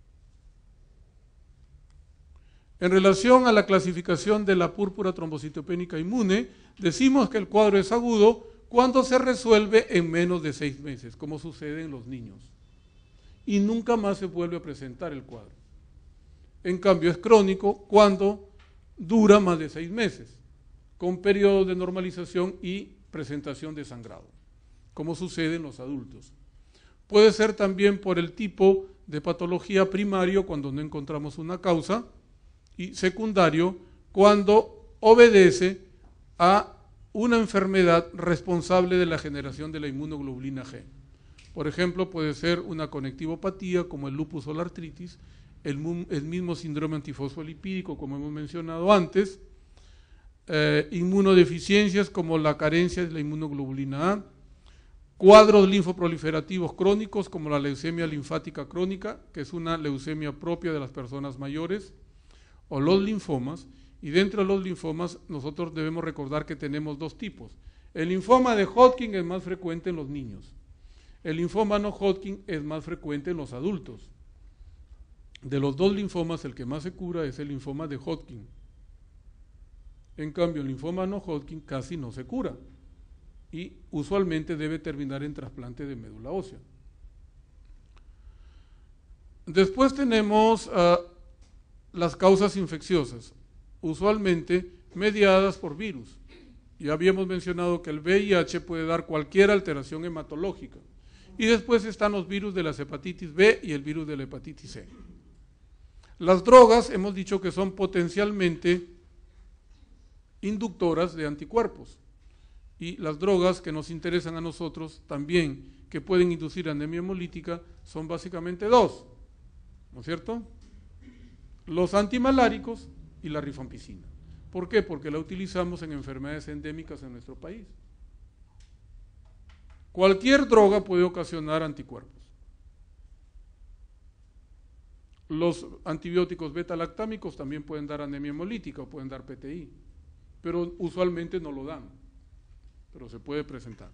[SPEAKER 1] En relación a la clasificación de la púrpura trombocitopénica inmune, decimos que el cuadro es agudo cuando se resuelve en menos de seis meses, como sucede en los niños, y nunca más se vuelve a presentar el cuadro. En cambio, es crónico cuando dura más de seis meses, con periodos de normalización y presentación de sangrado, como sucede en los adultos. Puede ser también por el tipo de patología primario, cuando no encontramos una causa, y secundario, cuando obedece a una enfermedad responsable de la generación de la inmunoglobulina G. Por ejemplo, puede ser una conectivopatía como el lupus o la artritis, el, el mismo síndrome antifosfolipídico como hemos mencionado antes, eh, inmunodeficiencias como la carencia de la inmunoglobulina A, cuadros linfoproliferativos crónicos como la leucemia linfática crónica, que es una leucemia propia de las personas mayores, o los linfomas, y dentro de los linfomas nosotros debemos recordar que tenemos dos tipos. El linfoma de Hodgkin es más frecuente en los niños. El linfoma no Hodgkin es más frecuente en los adultos. De los dos linfomas, el que más se cura es el linfoma de Hodgkin. En cambio, el linfoma no Hodgkin casi no se cura y usualmente debe terminar en trasplante de médula ósea. Después tenemos uh, las causas infecciosas, usualmente mediadas por virus. Ya habíamos mencionado que el V I H puede dar cualquier alteración hematológica. Y después están los virus de la hepatitis B y el virus de la hepatitis C. Las drogas hemos dicho que son potencialmente inductoras de anticuerpos. Y las drogas que nos interesan a nosotros también, que pueden inducir anemia hemolítica, son básicamente dos, ¿no es cierto? Los antimaláricos y la rifampicina. ¿Por qué? Porque la utilizamos en enfermedades endémicas en nuestro país. Cualquier droga puede ocasionar anticuerpos. Los antibióticos beta-lactámicos también pueden dar anemia hemolítica o pueden dar P T I, pero usualmente no lo dan, pero se puede presentar.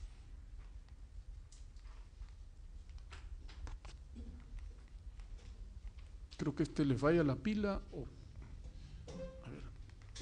[SPEAKER 1] Creo que este le falla la pila. Oh. A ver.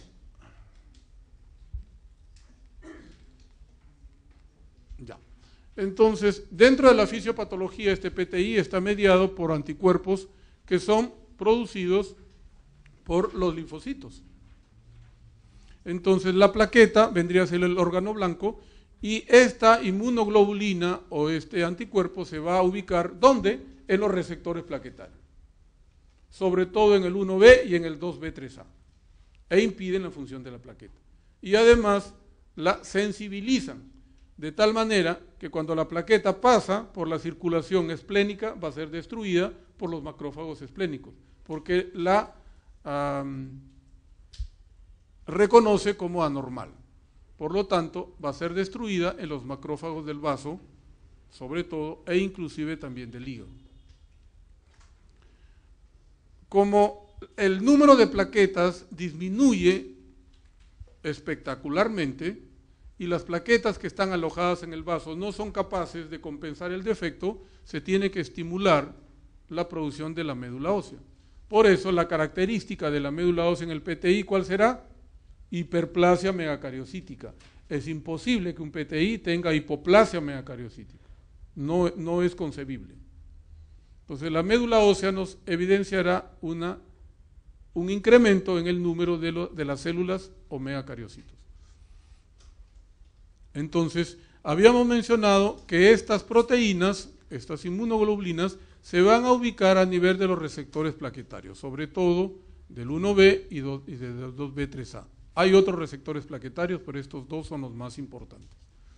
[SPEAKER 1] Ya. Entonces, dentro de la fisiopatología, este P T I está mediado por anticuerpos que son producidos por los linfocitos. Entonces, la plaqueta vendría a ser el órgano blanco y esta inmunoglobulina o este anticuerpo se va a ubicar, ¿dónde? En los receptores plaquetarios, sobre todo en el uno B y en el dos B tres A, e impiden la función de la plaqueta. Y además la sensibilizan, de tal manera que cuando la plaqueta pasa por la circulación esplénica va a ser destruida por los macrófagos esplénicos, porque la um, reconoce como anormal. Por lo tanto, va a ser destruida en los macrófagos del vaso, sobre todo, e inclusive también del hígado. Como el número de plaquetas disminuye espectacularmente y las plaquetas que están alojadas en el vaso no son capaces de compensar el defecto, se tiene que estimular la producción de la médula ósea. Por eso la característica de la médula ósea en el P T I, ¿cuál será? Hiperplasia megacariocítica. Es imposible que un P T I tenga hipoplasia megacariocítica. No, no es concebible. Entonces la médula ósea nos evidenciará una, un incremento en el número de, lo, de las células o megacariocitos. Entonces, habíamos mencionado que estas proteínas, estas inmunoglobulinas, se van a ubicar a nivel de los receptores plaquetarios, sobre todo del uno B y, y del dos B tres A. Hay otros receptores plaquetarios, pero estos dos son los más importantes.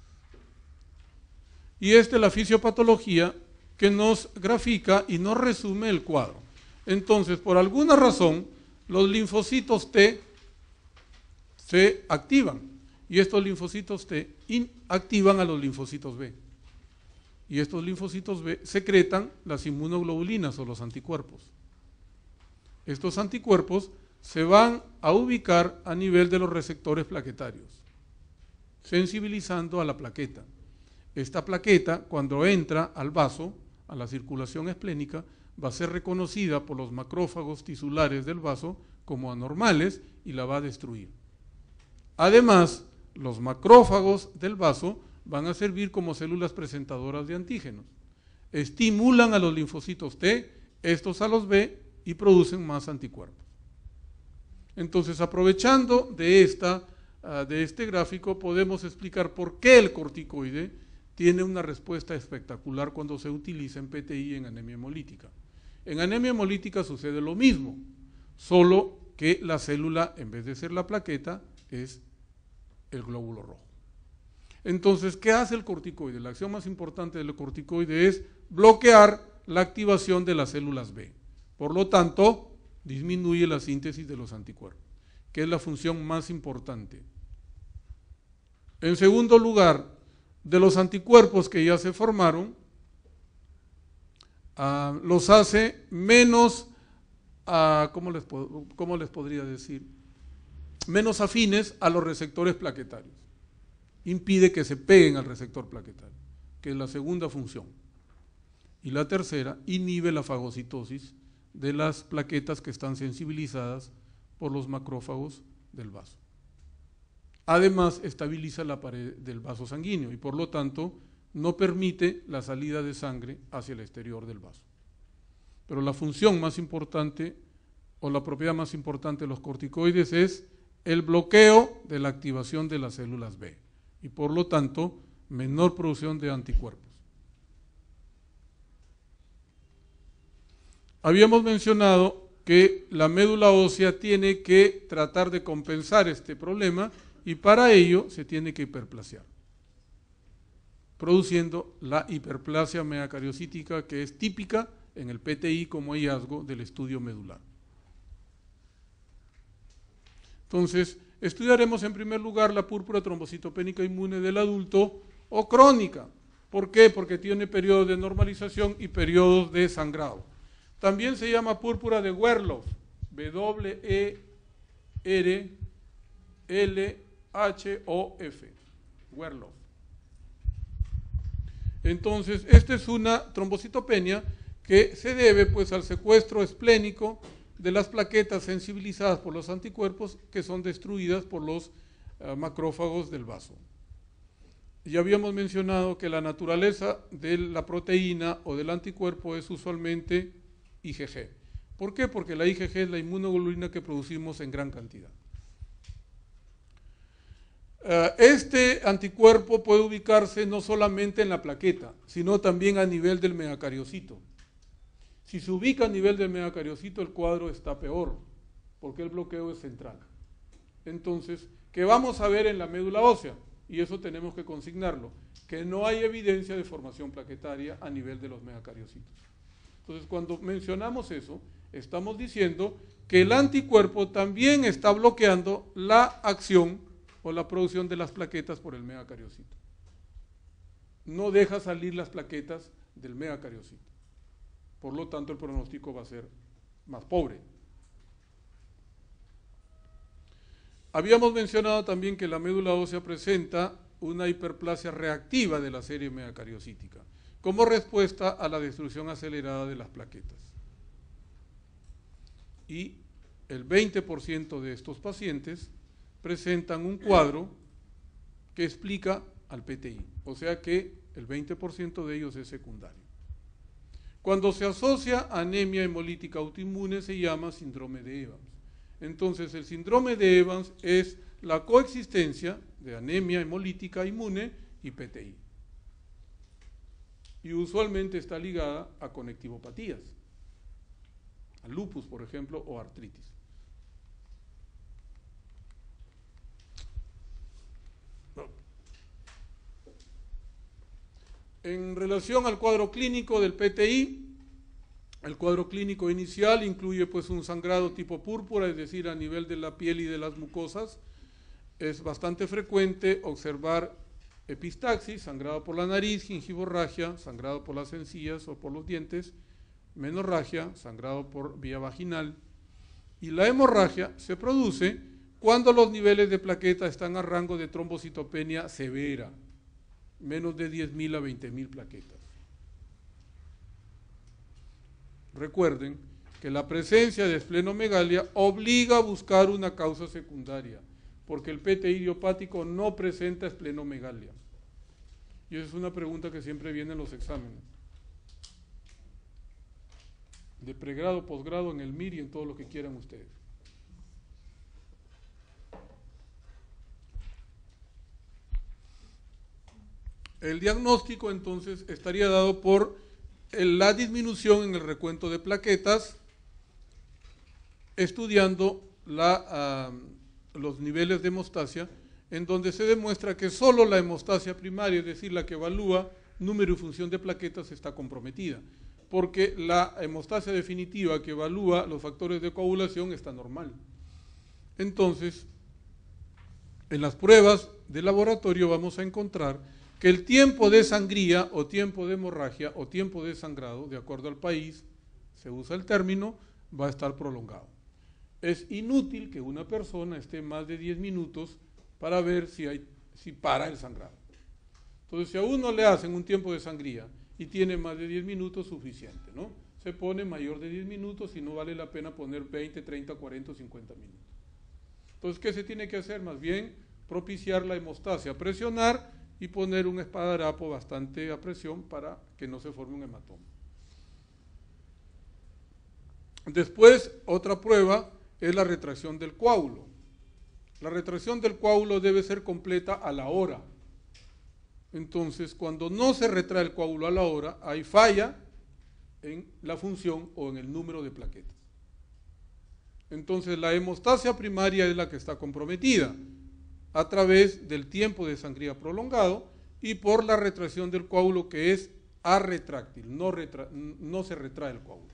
[SPEAKER 1] Y esta es la fisiopatología que nos grafica y nos resume el cuadro. Entonces, por alguna razón, los linfocitos T se activan y estos linfocitos T inactivan a los linfocitos B. Y estos linfocitos B secretan las inmunoglobulinas o los anticuerpos. Estos anticuerpos se van a ubicar a nivel de los receptores plaquetarios, sensibilizando a la plaqueta. Esta plaqueta, cuando entra al vaso, a la circulación esplénica, va a ser reconocida por los macrófagos tisulares del vaso como anormales y la va a destruir. Además, los macrófagos del vaso van a servir como células presentadoras de antígenos. Estimulan a los linfocitos T, estos a los B y producen más anticuerpos. Entonces, aprovechando de, esta, de este gráfico, podemos explicar por qué el corticoide tiene una respuesta espectacular cuando se utiliza en P T I en anemia hemolítica. En anemia hemolítica sucede lo mismo, solo que la célula, en vez de ser la plaqueta, es el glóbulo rojo. Entonces, ¿qué hace el corticoide? La acción más importante del corticoide es bloquear la activación de las células B. Por lo tanto, disminuye la síntesis de los anticuerpos, que es la función más importante. En segundo lugar, de los anticuerpos que ya se formaron, uh, los hace menos, uh, ¿cómo les, cómo les podría decir? Menos afines a los receptores plaquetarios. Impide que se peguen al receptor plaquetario, que es la segunda función. Y la tercera, inhibe la fagocitosis de las plaquetas que están sensibilizadas por los macrófagos del vaso. Además, estabiliza la pared del vaso sanguíneo y por lo tanto no permite la salida de sangre hacia el exterior del vaso. Pero la función más importante o la propiedad más importante de los corticoides es el bloqueo de la activación de las células B y por lo tanto menor producción de anticuerpos. Habíamos mencionado que la médula ósea tiene que tratar de compensar este problema y para ello se tiene que hiperplasiar, produciendo la hiperplasia megacariocítica que es típica en el P T I como hallazgo del estudio medular. Entonces, estudiaremos en primer lugar la púrpura trombocitopénica inmune del adulto o crónica. ¿Por qué? Porque tiene periodos de normalización y periodos de sangrado. También se llama púrpura de Werloff, W E R L H O F, Werloff. Entonces, esta es una trombocitopenia que se debe pues al secuestro esplénico de las plaquetas sensibilizadas por los anticuerpos que son destruidas por los uh, macrófagos del vaso. Ya habíamos mencionado que la naturaleza de la proteína o del anticuerpo es usualmente I G G. ¿Por qué? Porque la I G G es la inmunoglobulina que producimos en gran cantidad. Este anticuerpo puede ubicarse no solamente en la plaqueta, sino también a nivel del megacariocito. Si se ubica a nivel del megacariocito, el cuadro está peor, porque el bloqueo es central. Entonces, ¿qué vamos a ver en la médula ósea? Y eso tenemos que consignarlo, que no hay evidencia de formación plaquetaria a nivel de los megacariocitos. Entonces, cuando mencionamos eso, estamos diciendo que el anticuerpo también está bloqueando la acción o la producción de las plaquetas por el megacariocito. No deja salir las plaquetas del megacariocito. Por lo tanto, el pronóstico va a ser más pobre. Habíamos mencionado también que la médula ósea presenta una hiperplasia reactiva de la serie megacariocítica, como respuesta a la destrucción acelerada de las plaquetas. Y el veinte por ciento de estos pacientes presentan un cuadro que explica al P T I, o sea que el veinte por ciento de ellos es secundario. Cuando se asocia a anemia hemolítica autoinmune se llama síndrome de Evans. Entonces el síndrome de Evans es la coexistencia de anemia hemolítica inmune y P T I. Y usualmente está ligada a conectivopatías, a lupus, por ejemplo, o artritis. En relación al cuadro clínico del P T I, el cuadro clínico inicial incluye pues un sangrado tipo púrpura, es decir, a nivel de la piel y de las mucosas. Es bastante frecuente observar epistaxis, sangrado por la nariz, gingivorragia, sangrado por las encías o por los dientes, menorragia, sangrado por vía vaginal. Y la hemorragia se produce cuando los niveles de plaqueta están a rango de trombocitopenia severa, menos de diez mil a veinte mil plaquetas. Recuerden que la presencia de esplenomegalia obliga a buscar una causa secundaria, porque el P T I idiopático no presenta esplenomegalia. Y esa es una pregunta que siempre viene en los exámenes, de pregrado, posgrado, en el M I R y en todo lo que quieran ustedes. El diagnóstico entonces estaría dado por la disminución en el recuento de plaquetas, estudiando la, uh, los niveles de hemostasia, en donde se demuestra que solo la hemostasia primaria, es decir, la que evalúa número y función de plaquetas, está comprometida, porque la hemostasia definitiva que evalúa los factores de coagulación está normal. Entonces, en las pruebas de laboratorio vamos a encontrar que el tiempo de sangría o tiempo de hemorragia o tiempo de sangrado, de acuerdo al país, se usa el término, va a estar prolongado. Es inútil que una persona esté más de diez minutos para ver si, hay, si para el sangrado. Entonces, si a uno le hacen un tiempo de sangría y tiene más de diez minutos, suficiente, ¿no? Se pone mayor de diez minutos y no vale la pena poner veinte, treinta, cuarenta o cincuenta minutos. Entonces, ¿qué se tiene que hacer? Más bien, propiciar la hemostasia, presionar y poner un esparadrapo bastante a presión para que no se forme un hematoma. Después, otra prueba es la retracción del coágulo. La retracción del coágulo debe ser completa a la hora. Entonces, cuando no se retrae el coágulo a la hora, hay falla en la función o en el número de plaquetas. Entonces, la hemostasia primaria es la que está comprometida a través del tiempo de sangría prolongado y por la retracción del coágulo, que es arretráctil, no, retra no se retrae el coágulo.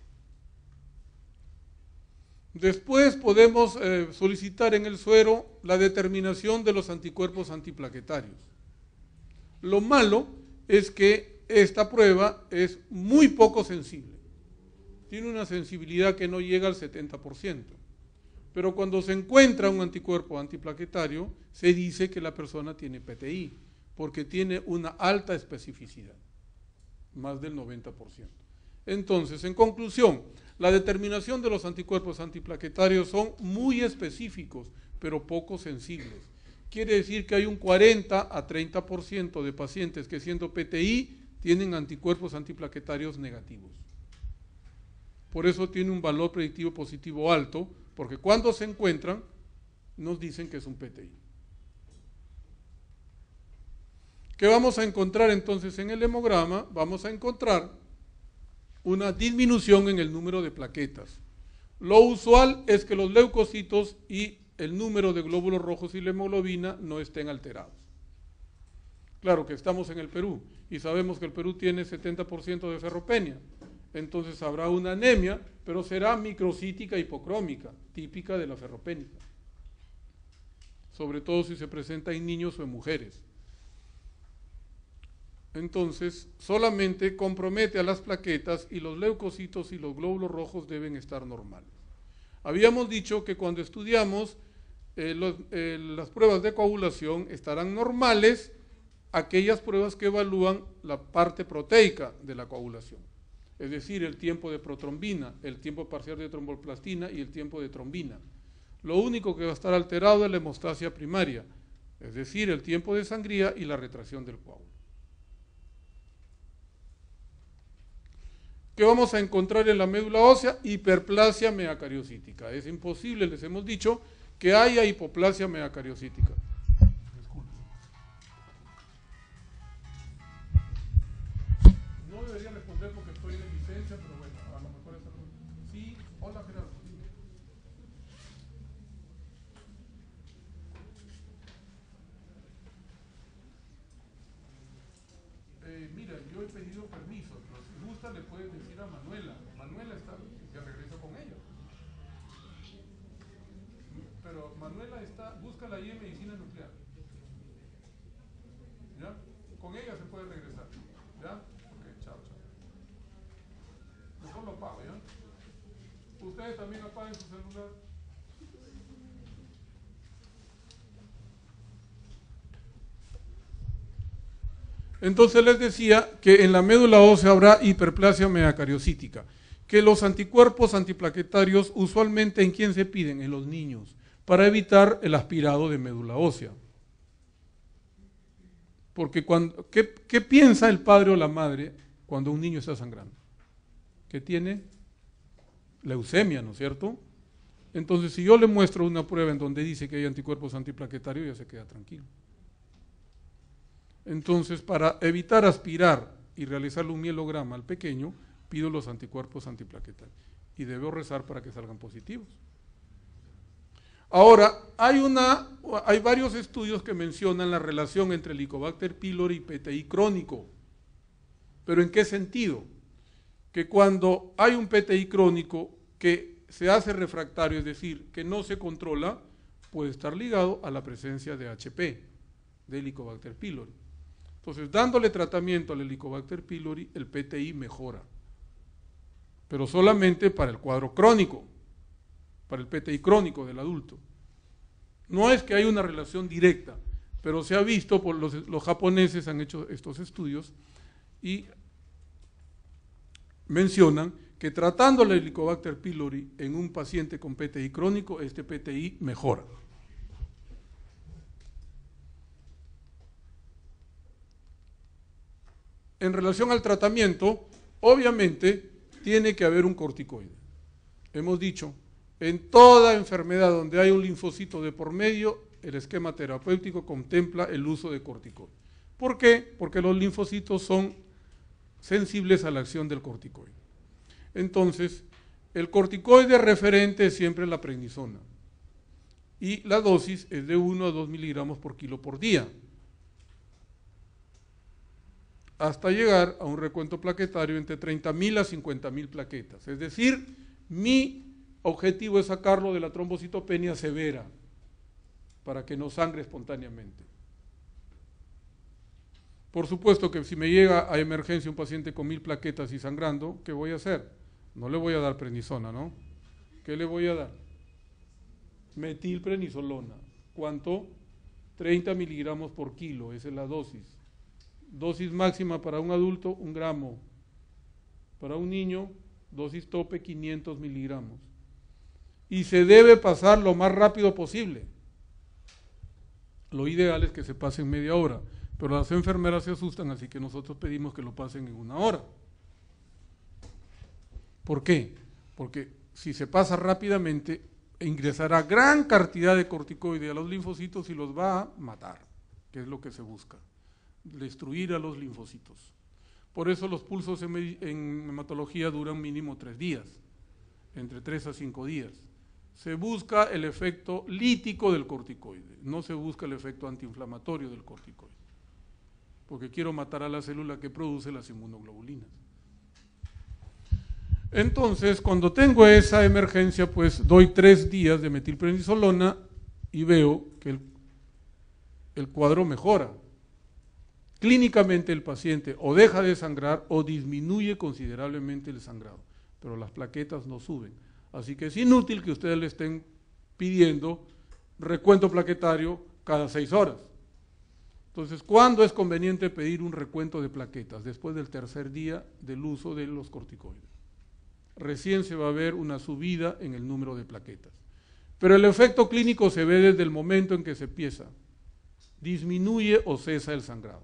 [SPEAKER 1] Después podemos eh, solicitar en el suero la determinación de los anticuerpos antiplaquetarios. Lo malo es que esta prueba es muy poco sensible, tiene una sensibilidad que no llega al setenta por ciento. Pero cuando se encuentra un anticuerpo antiplaquetario, se dice que la persona tiene P T I, porque tiene una alta especificidad, más del noventa por ciento. Entonces, en conclusión, la determinación de los anticuerpos antiplaquetarios son muy específicos, pero poco sensibles. Quiere decir que hay un cuarenta a treinta por ciento de pacientes que, siendo P T I, tienen anticuerpos antiplaquetarios negativos. Por eso tiene un valor predictivo positivo alto, porque cuando se encuentran, nos dicen que es un P T I. ¿Qué vamos a encontrar entonces en el hemograma? Vamos a encontrar una disminución en el número de plaquetas. Lo usual es que los leucocitos y el número de glóbulos rojos y la hemoglobina no estén alterados. Claro que estamos en el Perú y sabemos que el Perú tiene setenta por ciento de ferropenia. Entonces habrá una anemia, pero será microcítica hipocrómica, típica de la ferropénica, sobre todo si se presenta en niños o en mujeres. Entonces, solamente compromete a las plaquetas y los leucocitos y los glóbulos rojos deben estar normales. Habíamos dicho que cuando estudiamos eh, los, eh, las pruebas de coagulación estarán normales, aquellas pruebas que evalúan la parte proteica de la coagulación, es decir, el tiempo de protrombina, el tiempo parcial de tromboplastina y el tiempo de trombina. Lo único que va a estar alterado es la hemostasia primaria, es decir, el tiempo de sangría y la retracción del coágulo. ¿Qué vamos a encontrar en la médula ósea? Hiperplasia megacariocítica. Es imposible, les hemos dicho, que haya hipoplasia megacariocítica. No debería responder porque estoy en licencia, pero bueno, a lo mejor es algo. Sí, hola Gerardo. Eh, mira, yo he pedido permiso, pero si gusta le puedes decir a Manuela. Manuela está, que regresa con ella. Pero Manuela está, búscala ahí en medicina nuclear. ¿Ya? Con ella se puede regresar. ¿Ya? Ok, chao, chao. Mejor lo apago, ¿ya? Ustedes también apaguen su celular. Entonces les decía que en la médula ósea habrá hiperplasia megacariocítica, que los anticuerpos antiplaquetarios usualmente ¿en quién se piden? En los niños, para evitar el aspirado de médula ósea. Porque cuando, ¿qué, qué piensa el padre o la madre cuando un niño está sangrando? Que tiene leucemia, ¿no es cierto? Entonces, si yo le muestro una prueba en donde dice que hay anticuerpos antiplaquetarios, ya se queda tranquilo. Entonces, para evitar aspirar y realizarle un mielograma al pequeño, pido los anticuerpos antiplaquetarios y debo rezar para que salgan positivos. Ahora, hay, una, hay varios estudios que mencionan la relación entre Helicobacter pylori y P T I crónico. ¿Pero en qué sentido? Que cuando hay un P T I crónico que se hace refractario, es decir, que no se controla, puede estar ligado a la presencia de H P, de Helicobacter pylori. Entonces, dándole tratamiento al Helicobacter pylori, el P T I mejora, pero solamente para el cuadro crónico, para el P T I crónico del adulto. No es que haya una relación directa, pero se ha visto, por los, los japoneses han hecho estos estudios y mencionan que tratando el Helicobacter pylori en un paciente con P T I crónico, este P T I mejora. En relación al tratamiento, obviamente tiene que haber un corticoide. Hemos dicho, en toda enfermedad donde hay un linfocito de por medio, el esquema terapéutico contempla el uso de corticoide. ¿Por qué? Porque los linfocitos son sensibles a la acción del corticoide. Entonces, el corticoide referente es siempre la prednisona y la dosis es de uno a dos miligramos por kilo por día, hasta llegar a un recuento plaquetario entre treinta mil a cincuenta mil plaquetas. Es decir, mi objetivo es sacarlo de la trombocitopenia severa para que no sangre espontáneamente. Por supuesto que si me llega a emergencia un paciente con mil plaquetas y sangrando, ¿qué voy a hacer? No le voy a dar prednisona, ¿no? ¿Qué le voy a dar? Metilprednisolona. ¿Cuánto? treinta miligramos por kilo, esa es la dosis. Dosis máxima para un adulto, un gramo. Para un niño, dosis tope, quinientos miligramos. Y se debe pasar lo más rápido posible. Lo ideal es que se pase en media hora, pero las enfermeras se asustan, así que nosotros pedimos que lo pasen en una hora. ¿Por qué? Porque si se pasa rápidamente, ingresará gran cantidad de corticoide a los linfocitos y los va a matar, que es lo que se busca. Destruir a los linfocitos. Por eso los pulsos en, en hematología duran mínimo tres días, entre tres a cinco días. Se busca el efecto lítico del corticoide, no se busca el efecto antiinflamatorio del corticoide, porque quiero matar a la célula que produce las inmunoglobulinas. Entonces, cuando tengo esa emergencia, pues doy tres días de metilprednisolona y veo que el, el cuadro mejora. Clínicamente el paciente o deja de sangrar o disminuye considerablemente el sangrado, pero las plaquetas no suben. Así que es inútil que ustedes le estén pidiendo recuento plaquetario cada seis horas. Entonces, ¿cuándo es conveniente pedir un recuento de plaquetas? Después del tercer día del uso de los corticoides. Recién se va a ver una subida en el número de plaquetas. Pero el efecto clínico se ve desde el momento en que se empieza. Disminuye o cesa el sangrado.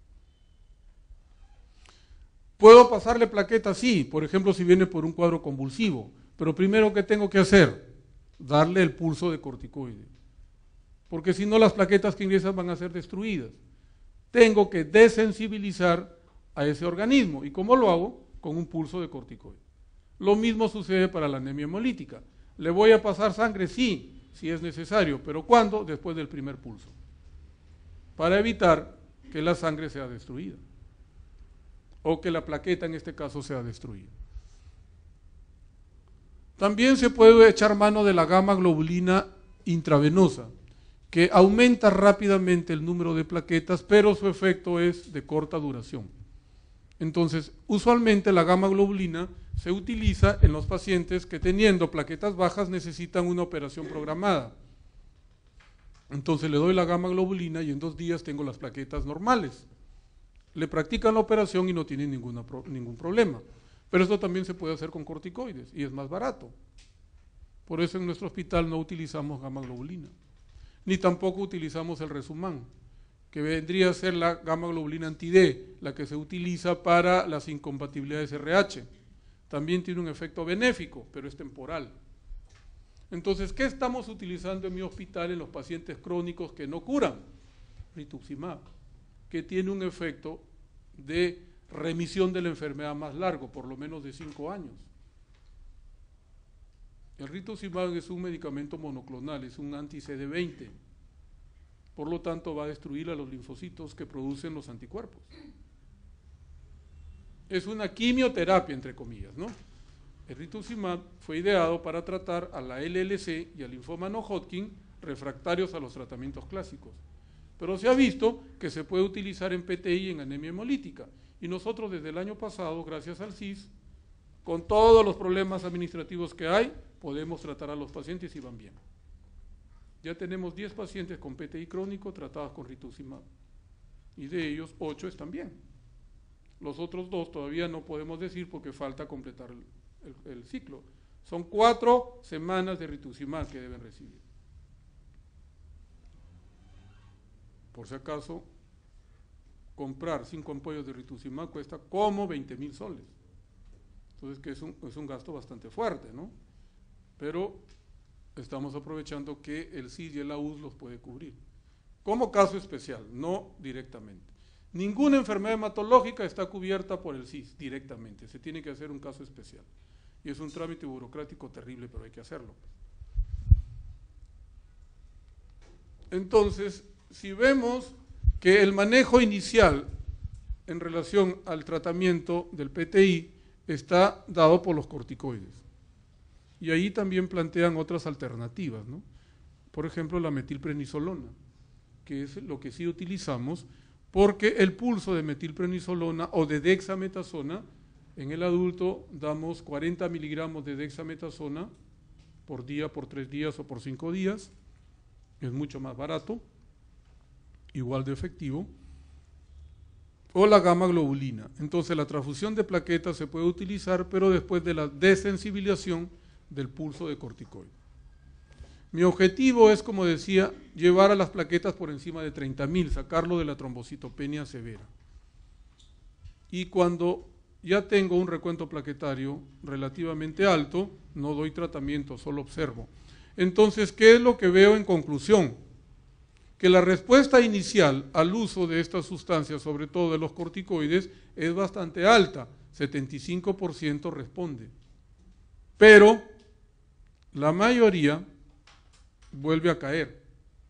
[SPEAKER 1] ¿Puedo pasarle plaquetas? Sí, por ejemplo, si viene por un cuadro convulsivo. Pero primero, ¿qué tengo que hacer? Darle el pulso de corticoide. Porque si no, las plaquetas que ingresan van a ser destruidas. Tengo que desensibilizar a ese organismo. ¿Y cómo lo hago? Con un pulso de corticoide. Lo mismo sucede para la anemia hemolítica. ¿Le voy a pasar sangre? Sí, si es necesario. ¿Pero cuándo? Después del primer pulso. Para evitar que la sangre sea destruida. O que la plaqueta, en este caso, sea destruida. También se puede echar mano de la gamma globulina intravenosa, que aumenta rápidamente el número de plaquetas, pero su efecto es de corta duración. Entonces, usualmente la gamma globulina se utiliza en los pacientes que, teniendo plaquetas bajas, necesitan una operación programada. Entonces le doy la gamma globulina y en dos días tengo las plaquetas normales. Le practican la operación y no tienen ninguna, ningún problema. Pero esto también se puede hacer con corticoides y es más barato. Por eso en nuestro hospital no utilizamos gamma globulina, ni tampoco utilizamos el Resumán, que vendría a ser la gamma globulina anti-D, la que se utiliza para las incompatibilidades R H. También tiene un efecto benéfico, pero es temporal. Entonces, ¿qué estamos utilizando en mi hospital en los pacientes crónicos que no curan? Rituximab, que tiene un efecto de remisión de la enfermedad más largo, por lo menos de cinco años. El rituximab es un medicamento monoclonal, es un anti-C D veinte. Por lo tanto, va a destruir a los linfocitos que producen los anticuerpos. Es una quimioterapia, entre comillas, ¿no? El rituximab fue ideado para tratar a la L L C y al linfoma no Hodgkin refractarios a los tratamientos clásicos. Pero se ha visto que se puede utilizar en P T I y en anemia hemolítica. Y nosotros desde el año pasado, gracias al C I S, con todos los problemas administrativos que hay, podemos tratar a los pacientes y van bien. Ya tenemos diez pacientes con P T I crónico tratados con rituximab. Y de ellos, ocho están bien. Los otros dos todavía no podemos decir porque falta completar el, el, el ciclo. Son cuatro semanas de rituximab que deben recibir. Por si acaso, comprar cinco ampollas de rituximab cuesta como veinte mil soles. Entonces, que es un, es un gasto bastante fuerte, ¿no? Pero estamos aprovechando que el C I S y el A U S los puede cubrir. Como caso especial, no directamente. Ninguna enfermedad hematológica está cubierta por el C I S directamente. Se tiene que hacer un caso especial. Y es un trámite burocrático terrible, pero hay que hacerlo. Entonces, si vemos que el manejo inicial en relación al tratamiento del P T I está dado por los corticoides. Y ahí también plantean otras alternativas, ¿no? Por ejemplo, la metilprednisolona, que es lo que sí utilizamos, porque el pulso de metilprednisolona o de dexametasona, en el adulto damos cuarenta miligramos de dexametasona por día, por tres días o por cinco días, es mucho más barato, igual de efectivo, o la gamma globulina. Entonces la transfusión de plaquetas se puede utilizar, pero después de la desensibilización del pulso de corticoide. Mi objetivo es, como decía, llevar a las plaquetas por encima de treinta mil, sacarlo de la trombocitopenia severa. Y cuando ya tengo un recuento plaquetario relativamente alto, no doy tratamiento, solo observo. Entonces, ¿qué es lo que veo en conclusión? Que la respuesta inicial al uso de estas sustancias, sobre todo de los corticoides, es bastante alta, setenta y cinco por ciento responde. Pero la mayoría vuelve a caer.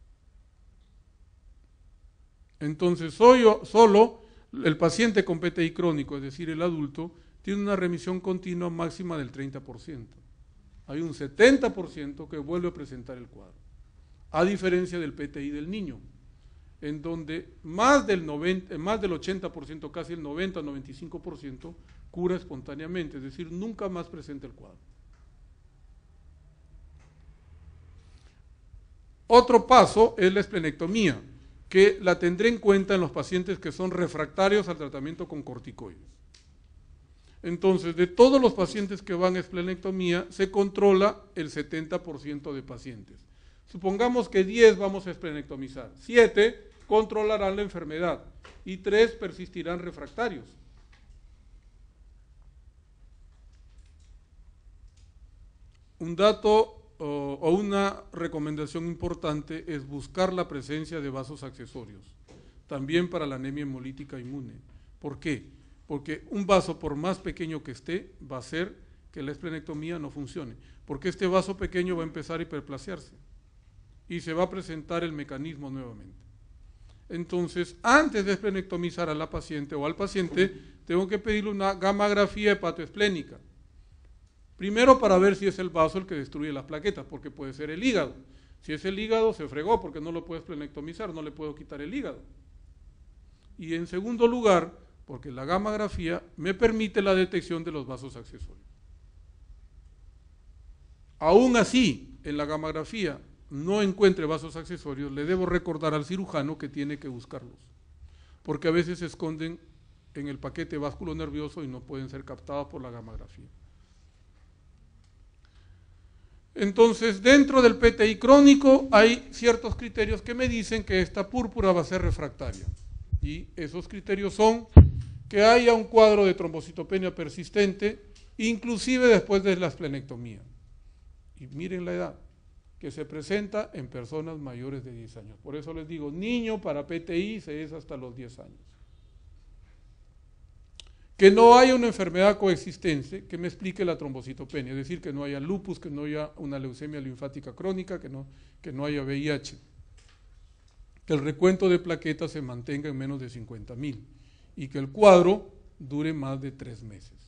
[SPEAKER 1] Entonces, soy yo, solo el paciente con P T I crónico, es decir, el adulto, tiene una remisión continua máxima del treinta por ciento. Hay un setenta por ciento que vuelve a presentar el cuadro, a diferencia del P T I del niño, en donde más del, noventa, más del ochenta por ciento, casi el noventa, noventa y cinco por ciento, cura espontáneamente, es decir, nunca más presenta el cuadro. otro paso es la esplenectomía, que la tendré en cuenta en los pacientes que son refractarios al tratamiento con corticoides. Entonces, de todos los pacientes que van a esplenectomía, se controla el setenta por ciento de pacientes. Supongamos que diez vamos a esplenectomizar, siete controlarán la enfermedad y tres persistirán refractarios. Un dato o, o una recomendación importante es buscar la presencia de vasos accesorios, también para la anemia hemolítica inmune. ¿Por qué? Porque un vaso, por más pequeño que esté, va a hacer que la esplenectomía no funcione, porque este vaso pequeño va a empezar a hiperplasearse y se va a presentar el mecanismo nuevamente. Entonces, antes de esplenectomizar a la paciente o al paciente, tengo que pedirle una gammagrafía hepatoesplénica. Primero, para ver si es el vaso el que destruye las plaquetas, porque puede ser el hígado. Si es el hígado, se fregó, porque no lo puedo esplenectomizar, no le puedo quitar el hígado. Y en segundo lugar, porque la gammagrafía me permite la detección de los vasos accesorios. Aún así, en la gammagrafía no encuentre vasos accesorios, le debo recordar al cirujano que tiene que buscarlos, porque a veces se esconden en el paquete vasculo nervioso y no pueden ser captados por la gammagrafía. Entonces, dentro del P T I crónico hay ciertos criterios que me dicen que esta púrpura va a ser refractaria. Y esos criterios son que haya un cuadro de trombocitopenia persistente, inclusive después de la esplenectomía. Y miren la edad, que se presenta en personas mayores de diez años. Por eso les digo, niño para P T I se es hasta los diez años. Que no haya una enfermedad coexistente que me explique la trombocitopenia, es decir, que no haya lupus, que no haya una leucemia linfática crónica, que no, que no haya V I H. Que el recuento de plaquetas se mantenga en menos de cincuenta mil y que el cuadro dure más de tres meses.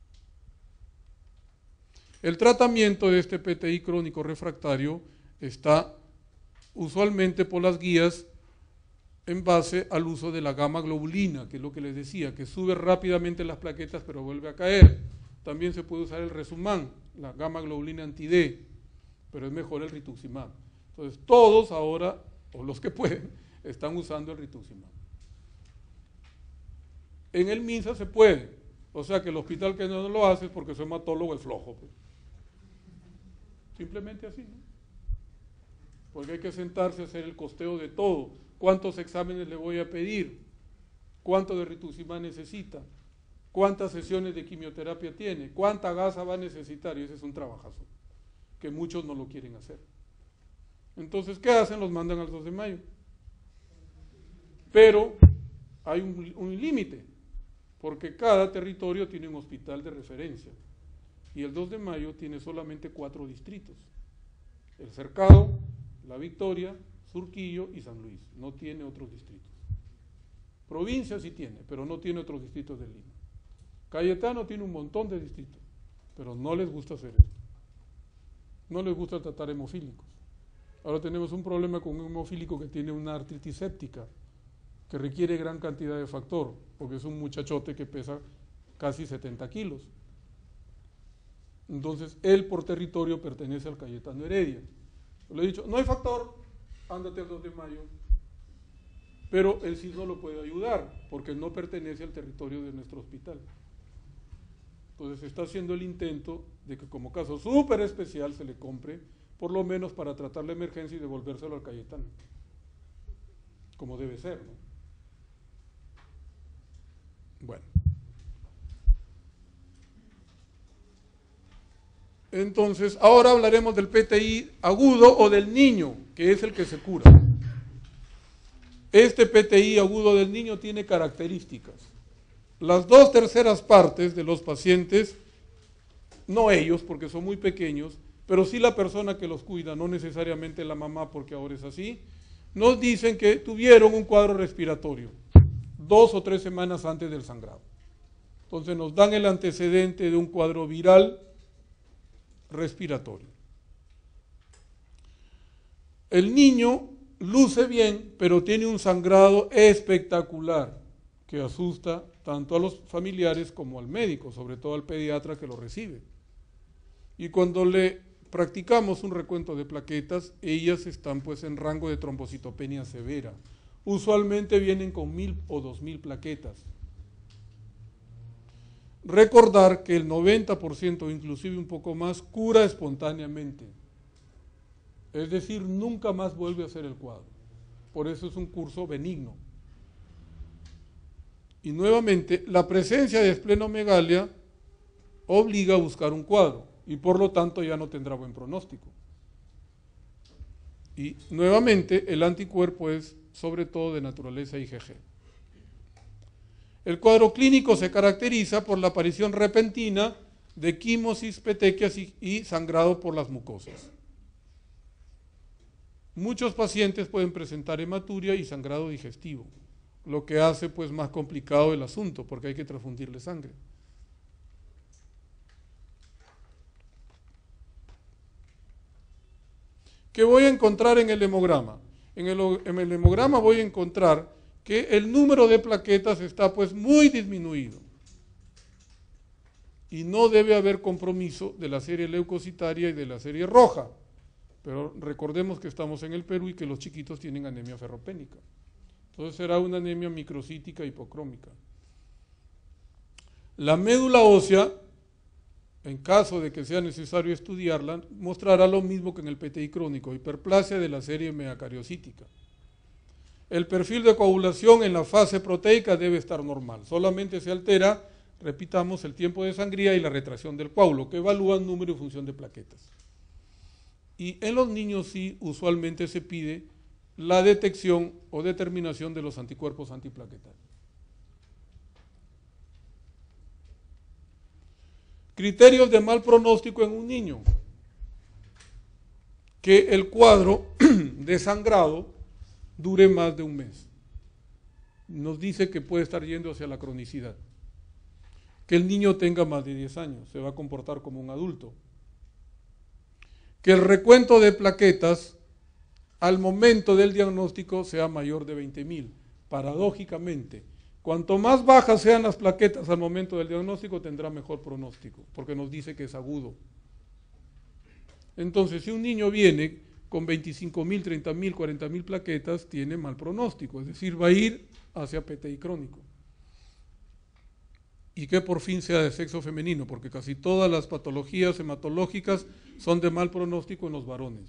[SPEAKER 1] El tratamiento de este P T I crónico refractario está usualmente por las guías en base al uso de la gamma globulina, que es lo que les decía, que sube rápidamente las plaquetas pero vuelve a caer. También se puede usar el Resumán, la gamma globulina anti-D, pero es mejor el rituximab. Entonces todos ahora, o los que pueden, están usando el rituximab. En el MINSA se puede, o sea que el hospital que no lo hace es porque su hematólogo es flojo. Pues. Simplemente así, ¿no? Porque hay que sentarse a hacer el costeo de todo. ¿Cuántos exámenes le voy a pedir? ¿Cuánto de rituximab necesita? ¿Cuántas sesiones de quimioterapia tiene? ¿Cuánta gasa va a necesitar? Y ese es un trabajazo, que muchos no lo quieren hacer. Entonces, ¿qué hacen? Los mandan al dos de mayo. Pero hay un, un límite, porque cada territorio tiene un hospital de referencia. Y el dos de mayo tiene solamente cuatro distritos. El Cercado, La Victoria, Surquillo y San Luis. No tiene otros distritos. Provincia sí tiene, pero no tiene otros distritos de Lima. Cayetano tiene un montón de distritos, pero no les gusta hacer esto. No les gusta tratar hemofílicos. Ahora tenemos un problema con un hemofílico que tiene una artritis séptica, que requiere gran cantidad de factor, porque es un muchachote que pesa casi setenta kilos. Entonces, él por territorio pertenece al Cayetano Heredia. Le he dicho, no hay factor, ándate al dos de mayo. Pero él sí no lo puede ayudar, porque no pertenece al territorio de nuestro hospital. Entonces, se está haciendo el intento de que como caso súper especial se le compre, por lo menos para tratar la emergencia y devolvérselo al Cayetano. Como debe ser, ¿no? Bueno. Entonces, ahora hablaremos del P T I agudo o del niño, que es el que se cura. Este P T I agudo del niño tiene características. Las dos terceras partes de los pacientes, no ellos porque son muy pequeños, pero sí la persona que los cuida, no necesariamente la mamá porque ahora es así, nos dicen que tuvieron un cuadro respiratorio dos o tres semanas antes del sangrado. Entonces nos dan el antecedente de un cuadro viral respiratorio. El niño luce bien, pero tiene un sangrado espectacular que asusta tanto a los familiares como al médico, sobre todo al pediatra que lo recibe. Y cuando le practicamos un recuento de plaquetas, ellas están pues en rango de trombocitopenia severa. Usualmente vienen con mil o dos mil plaquetas. Recordar que el noventa por ciento, inclusive un poco más, cura espontáneamente. Es decir, nunca más vuelve a hacer el cuadro. Por eso es un curso benigno. Y nuevamente, la presencia de esplenomegalia obliga a buscar un cuadro y por lo tanto ya no tendrá buen pronóstico. Y nuevamente, el anticuerpo es sobre todo de naturaleza I G G. El cuadro clínico se caracteriza por la aparición repentina de quimosis, petequias y, y sangrado por las mucosas. Muchos pacientes pueden presentar hematuria y sangrado digestivo, lo que hace pues más complicado el asunto porque hay que transfundirle sangre. ¿Qué voy a encontrar en el hemograma? En el, en el hemograma voy a encontrar que el número de plaquetas está pues muy disminuido y no debe haber compromiso de la serie leucocitaria y de la serie roja, pero recordemos que estamos en el Perú y que los chiquitos tienen anemia ferropénica, entonces será una anemia microcítica hipocrómica. La médula ósea, en caso de que sea necesario estudiarla, mostrará lo mismo que en el P T I crónico, hiperplasia de la serie megacariocítica. El perfil de coagulación en la fase proteica debe estar normal, solamente se altera, repitamos, el tiempo de sangría y la retracción del coágulo, que evalúan número y función de plaquetas. Y en los niños sí, usualmente se pide la detección o determinación de los anticuerpos antiplaquetarios. Criterios de mal pronóstico en un niño. Que el cuadro de sangrado dure más de un mes. Nos dice que puede estar yendo hacia la cronicidad. Que el niño tenga más de diez años, se va a comportar como un adulto. Que el recuento de plaquetas al momento del diagnóstico sea mayor de veinte mil. Paradójicamente, cuanto más bajas sean las plaquetas al momento del diagnóstico, tendrá mejor pronóstico, porque nos dice que es agudo. Entonces, si un niño viene con veinticinco mil, treinta mil, cuarenta mil plaquetas, tiene mal pronóstico, es decir, va a ir hacia P T I crónico. Y que por fin sea de sexo femenino, porque casi todas las patologías hematológicas son de mal pronóstico en los varones.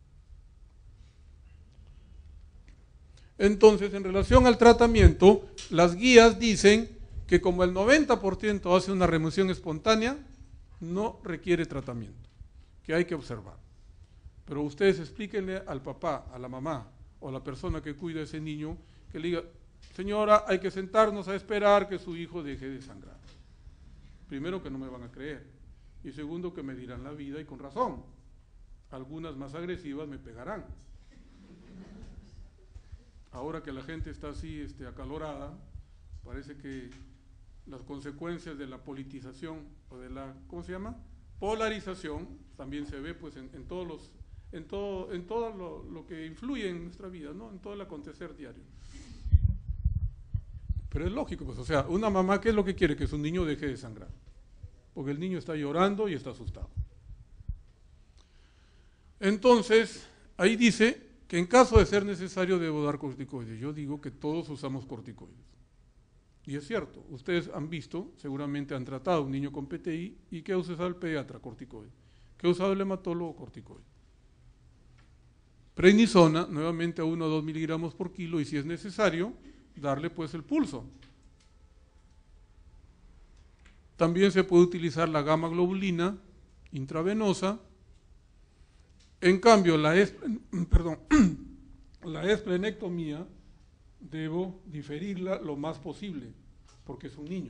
[SPEAKER 1] Entonces, en relación al tratamiento, las guías dicen que como el noventa por ciento hace una remoción espontánea, no requiere tratamiento, que hay que observar. Pero ustedes explíquenle al papá, a la mamá o a la persona que cuida a ese niño, que le diga, señora, hay que sentarnos a esperar que su hijo deje de sangrar. Primero, que no me van a creer, y segundo, que me dirán la vida y con razón. Algunas más agresivas me pegarán. Ahora que la gente está así este, acalorada, parece que las consecuencias de la politización o de la, ¿cómo se llama? Polarización, también se ve pues en, en todos los, en todo, en todo lo, lo que influye en nuestra vida, ¿no? En todo el acontecer diario. Pero es lógico, pues, o sea, una mamá, ¿qué es lo que quiere? Que su niño deje de sangrar, porque el niño está llorando y está asustado. Entonces, ahí dice que en caso de ser necesario debo dar corticoides. Yo digo que todos usamos corticoides. Y es cierto, ustedes han visto, seguramente han tratado a un niño con P T I y ¿qué ha usado el pediatra? Corticoide. ¿Qué ha usado el hematólogo? Corticoide. Prednisona, nuevamente a uno o dos miligramos por kilo y si es necesario, darle pues el pulso. También se puede utilizar la gamma globulina intravenosa. En cambio, la, es, perdón, la esplenectomía debo diferirla lo más posible, porque es un niño.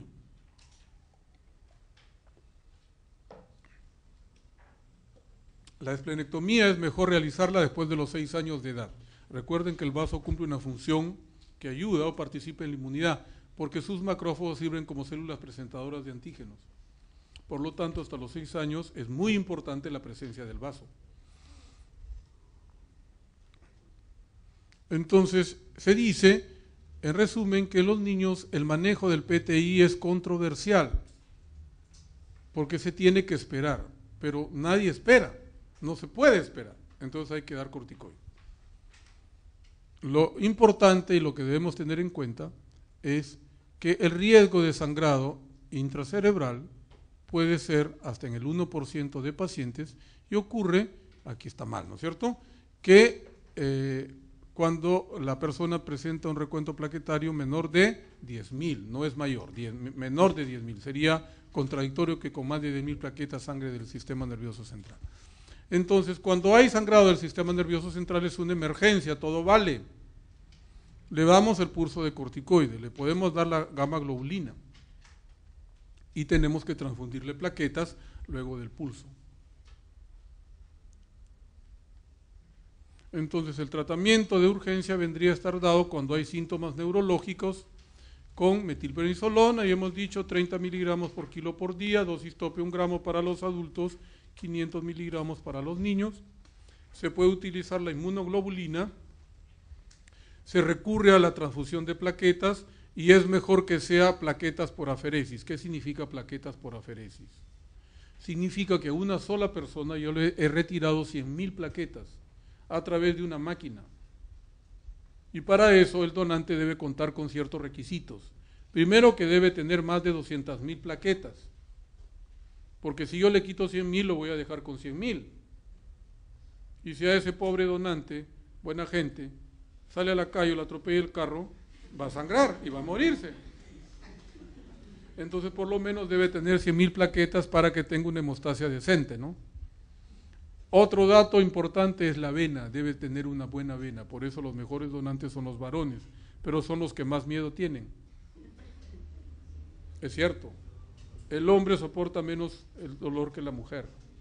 [SPEAKER 1] La esplenectomía es mejor realizarla después de los seis años de edad. Recuerden que el vaso cumple una función que ayuda o participa en la inmunidad, porque sus macrófagos sirven como células presentadoras de antígenos. Por lo tanto, hasta los seis años es muy importante la presencia del vaso. Entonces, se dice, en resumen, que en los niños el manejo del P T I es controversial, porque se tiene que esperar, pero nadie espera. No se puede esperar, entonces hay que dar corticoide. Lo importante y lo que debemos tener en cuenta es que el riesgo de sangrado intracerebral puede ser hasta en el uno por ciento de pacientes y ocurre, aquí está mal, ¿no es cierto?, que eh, cuando la persona presenta un recuento plaquetario menor de diez mil, no es mayor, diez, menor de diez mil, sería contradictorio que con más de diez mil plaquetas sangre del sistema nervioso central. Entonces, cuando hay sangrado del sistema nervioso central es una emergencia, todo vale. Le damos el pulso de corticoide, le podemos dar la gamma globulina y tenemos que transfundirle plaquetas luego del pulso. Entonces, el tratamiento de urgencia vendría a estar dado cuando hay síntomas neurológicos con metilprednisolona, y hemos dicho treinta miligramos por kilo por día, dosis tope un gramo para los adultos, quinientos miligramos para los niños. Se puede utilizar la inmunoglobulina, se recurre a la transfusión de plaquetas y es mejor que sea plaquetas por aferesis. ¿Qué significa plaquetas por aferesis? Significa que a una sola persona yo le he retirado cien mil plaquetas a través de una máquina. Y para eso el donante debe contar con ciertos requisitos. Primero, que debe tener más de doscientas mil plaquetas, porque si yo le quito cien mil lo voy a dejar con cien mil. Y si a ese pobre donante, buena gente, sale a la calle o le atropella el carro, va a sangrar y va a morirse. Entonces por lo menos debe tener cien mil plaquetas para que tenga una hemostasia decente, ¿no? Otro dato importante es la vena, debe tener una buena vena, por eso los mejores donantes son los varones, pero son los que más miedo tienen. Es cierto, el hombre soporta menos el dolor que la mujer.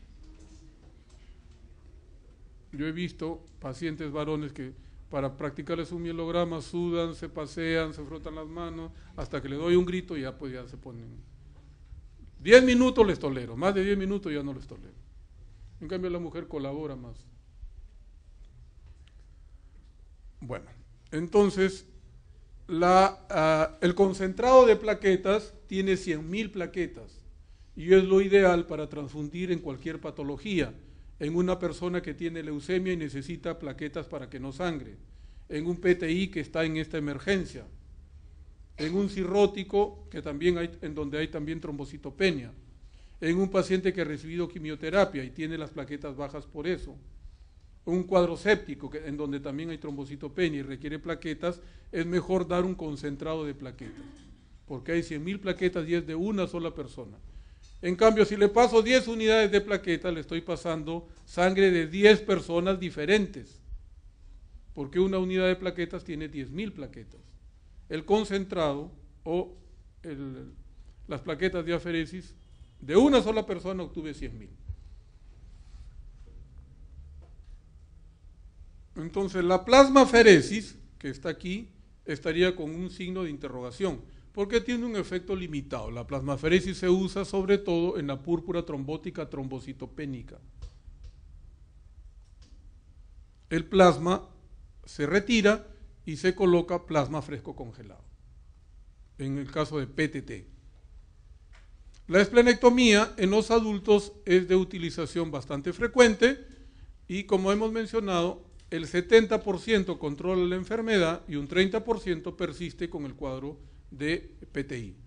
[SPEAKER 1] Yo he visto pacientes varones que para practicarles un mielograma sudan, se pasean, se frotan las manos, hasta que le doy un grito y ya pues ya se ponen. Diez minutos les tolero, más de diez minutos ya no les tolero. En cambio la mujer colabora más. Bueno, entonces la, uh, el concentrado de plaquetas tiene cien mil plaquetas y es lo ideal para transfundir en cualquier patología. En una persona que tiene leucemia y necesita plaquetas para que no sangre, en un P T I que está en esta emergencia, en un cirrótico que también hay, en donde hay también trombocitopenia, en un paciente que ha recibido quimioterapia y tiene las plaquetas bajas por eso, un cuadro séptico que, en donde también hay trombocitopenia y requiere plaquetas, es mejor dar un concentrado de plaquetas, porque hay cien mil plaquetas y es de una sola persona. En cambio, si le paso diez unidades de plaquetas, le estoy pasando sangre de diez personas diferentes, porque una unidad de plaquetas tiene diez mil plaquetas. El concentrado o el, las plaquetas de aferesis, de una sola persona obtuve cien mil. Entonces, la plasmaferesis, que está aquí, estaría con un signo de interrogación, porque tiene un efecto limitado. La plasmaferesis se usa sobre todo en la púrpura trombótica trombocitopénica. El plasma se retira y se coloca plasma fresco congelado, en el caso de P T T. La esplenectomía en los adultos es de utilización bastante frecuente y, como hemos mencionado, el setenta por ciento controla la enfermedad y un treinta por ciento persiste con el cuadro de P T I.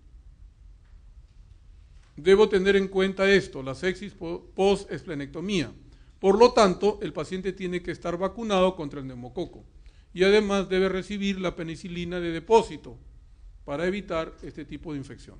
[SPEAKER 1] Debo tener en cuenta esto, la sepsis post-esplenectomía. Por lo tanto, el paciente tiene que estar vacunado contra el neumococo y además debe recibir la penicilina de depósito para evitar este tipo de infección.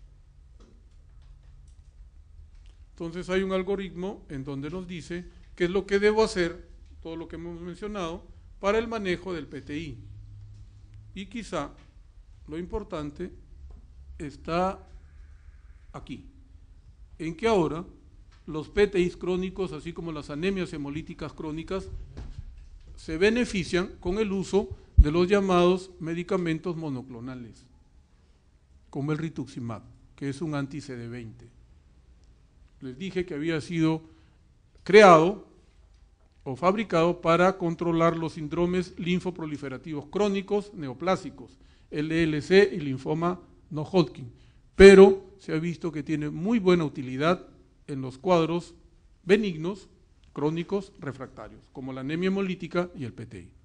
[SPEAKER 1] Entonces hay un algoritmo en donde nos dice qué es lo que debo hacer, todo lo que hemos mencionado, para el manejo del P T I. Y quizá lo importante está aquí, en que ahora los P T Is crónicos, así como las anemias hemolíticas crónicas, se benefician con el uso de los llamados medicamentos monoclonales, como el rituximab, que es un anti-C D veinte. Les dije que había sido creado o fabricado para controlar los síndromes linfoproliferativos crónicos neoplásicos, L L C y linfoma no Hodgkin, pero se ha visto que tiene muy buena utilidad en los cuadros benignos crónicos refractarios, como la anemia hemolítica y el P T I.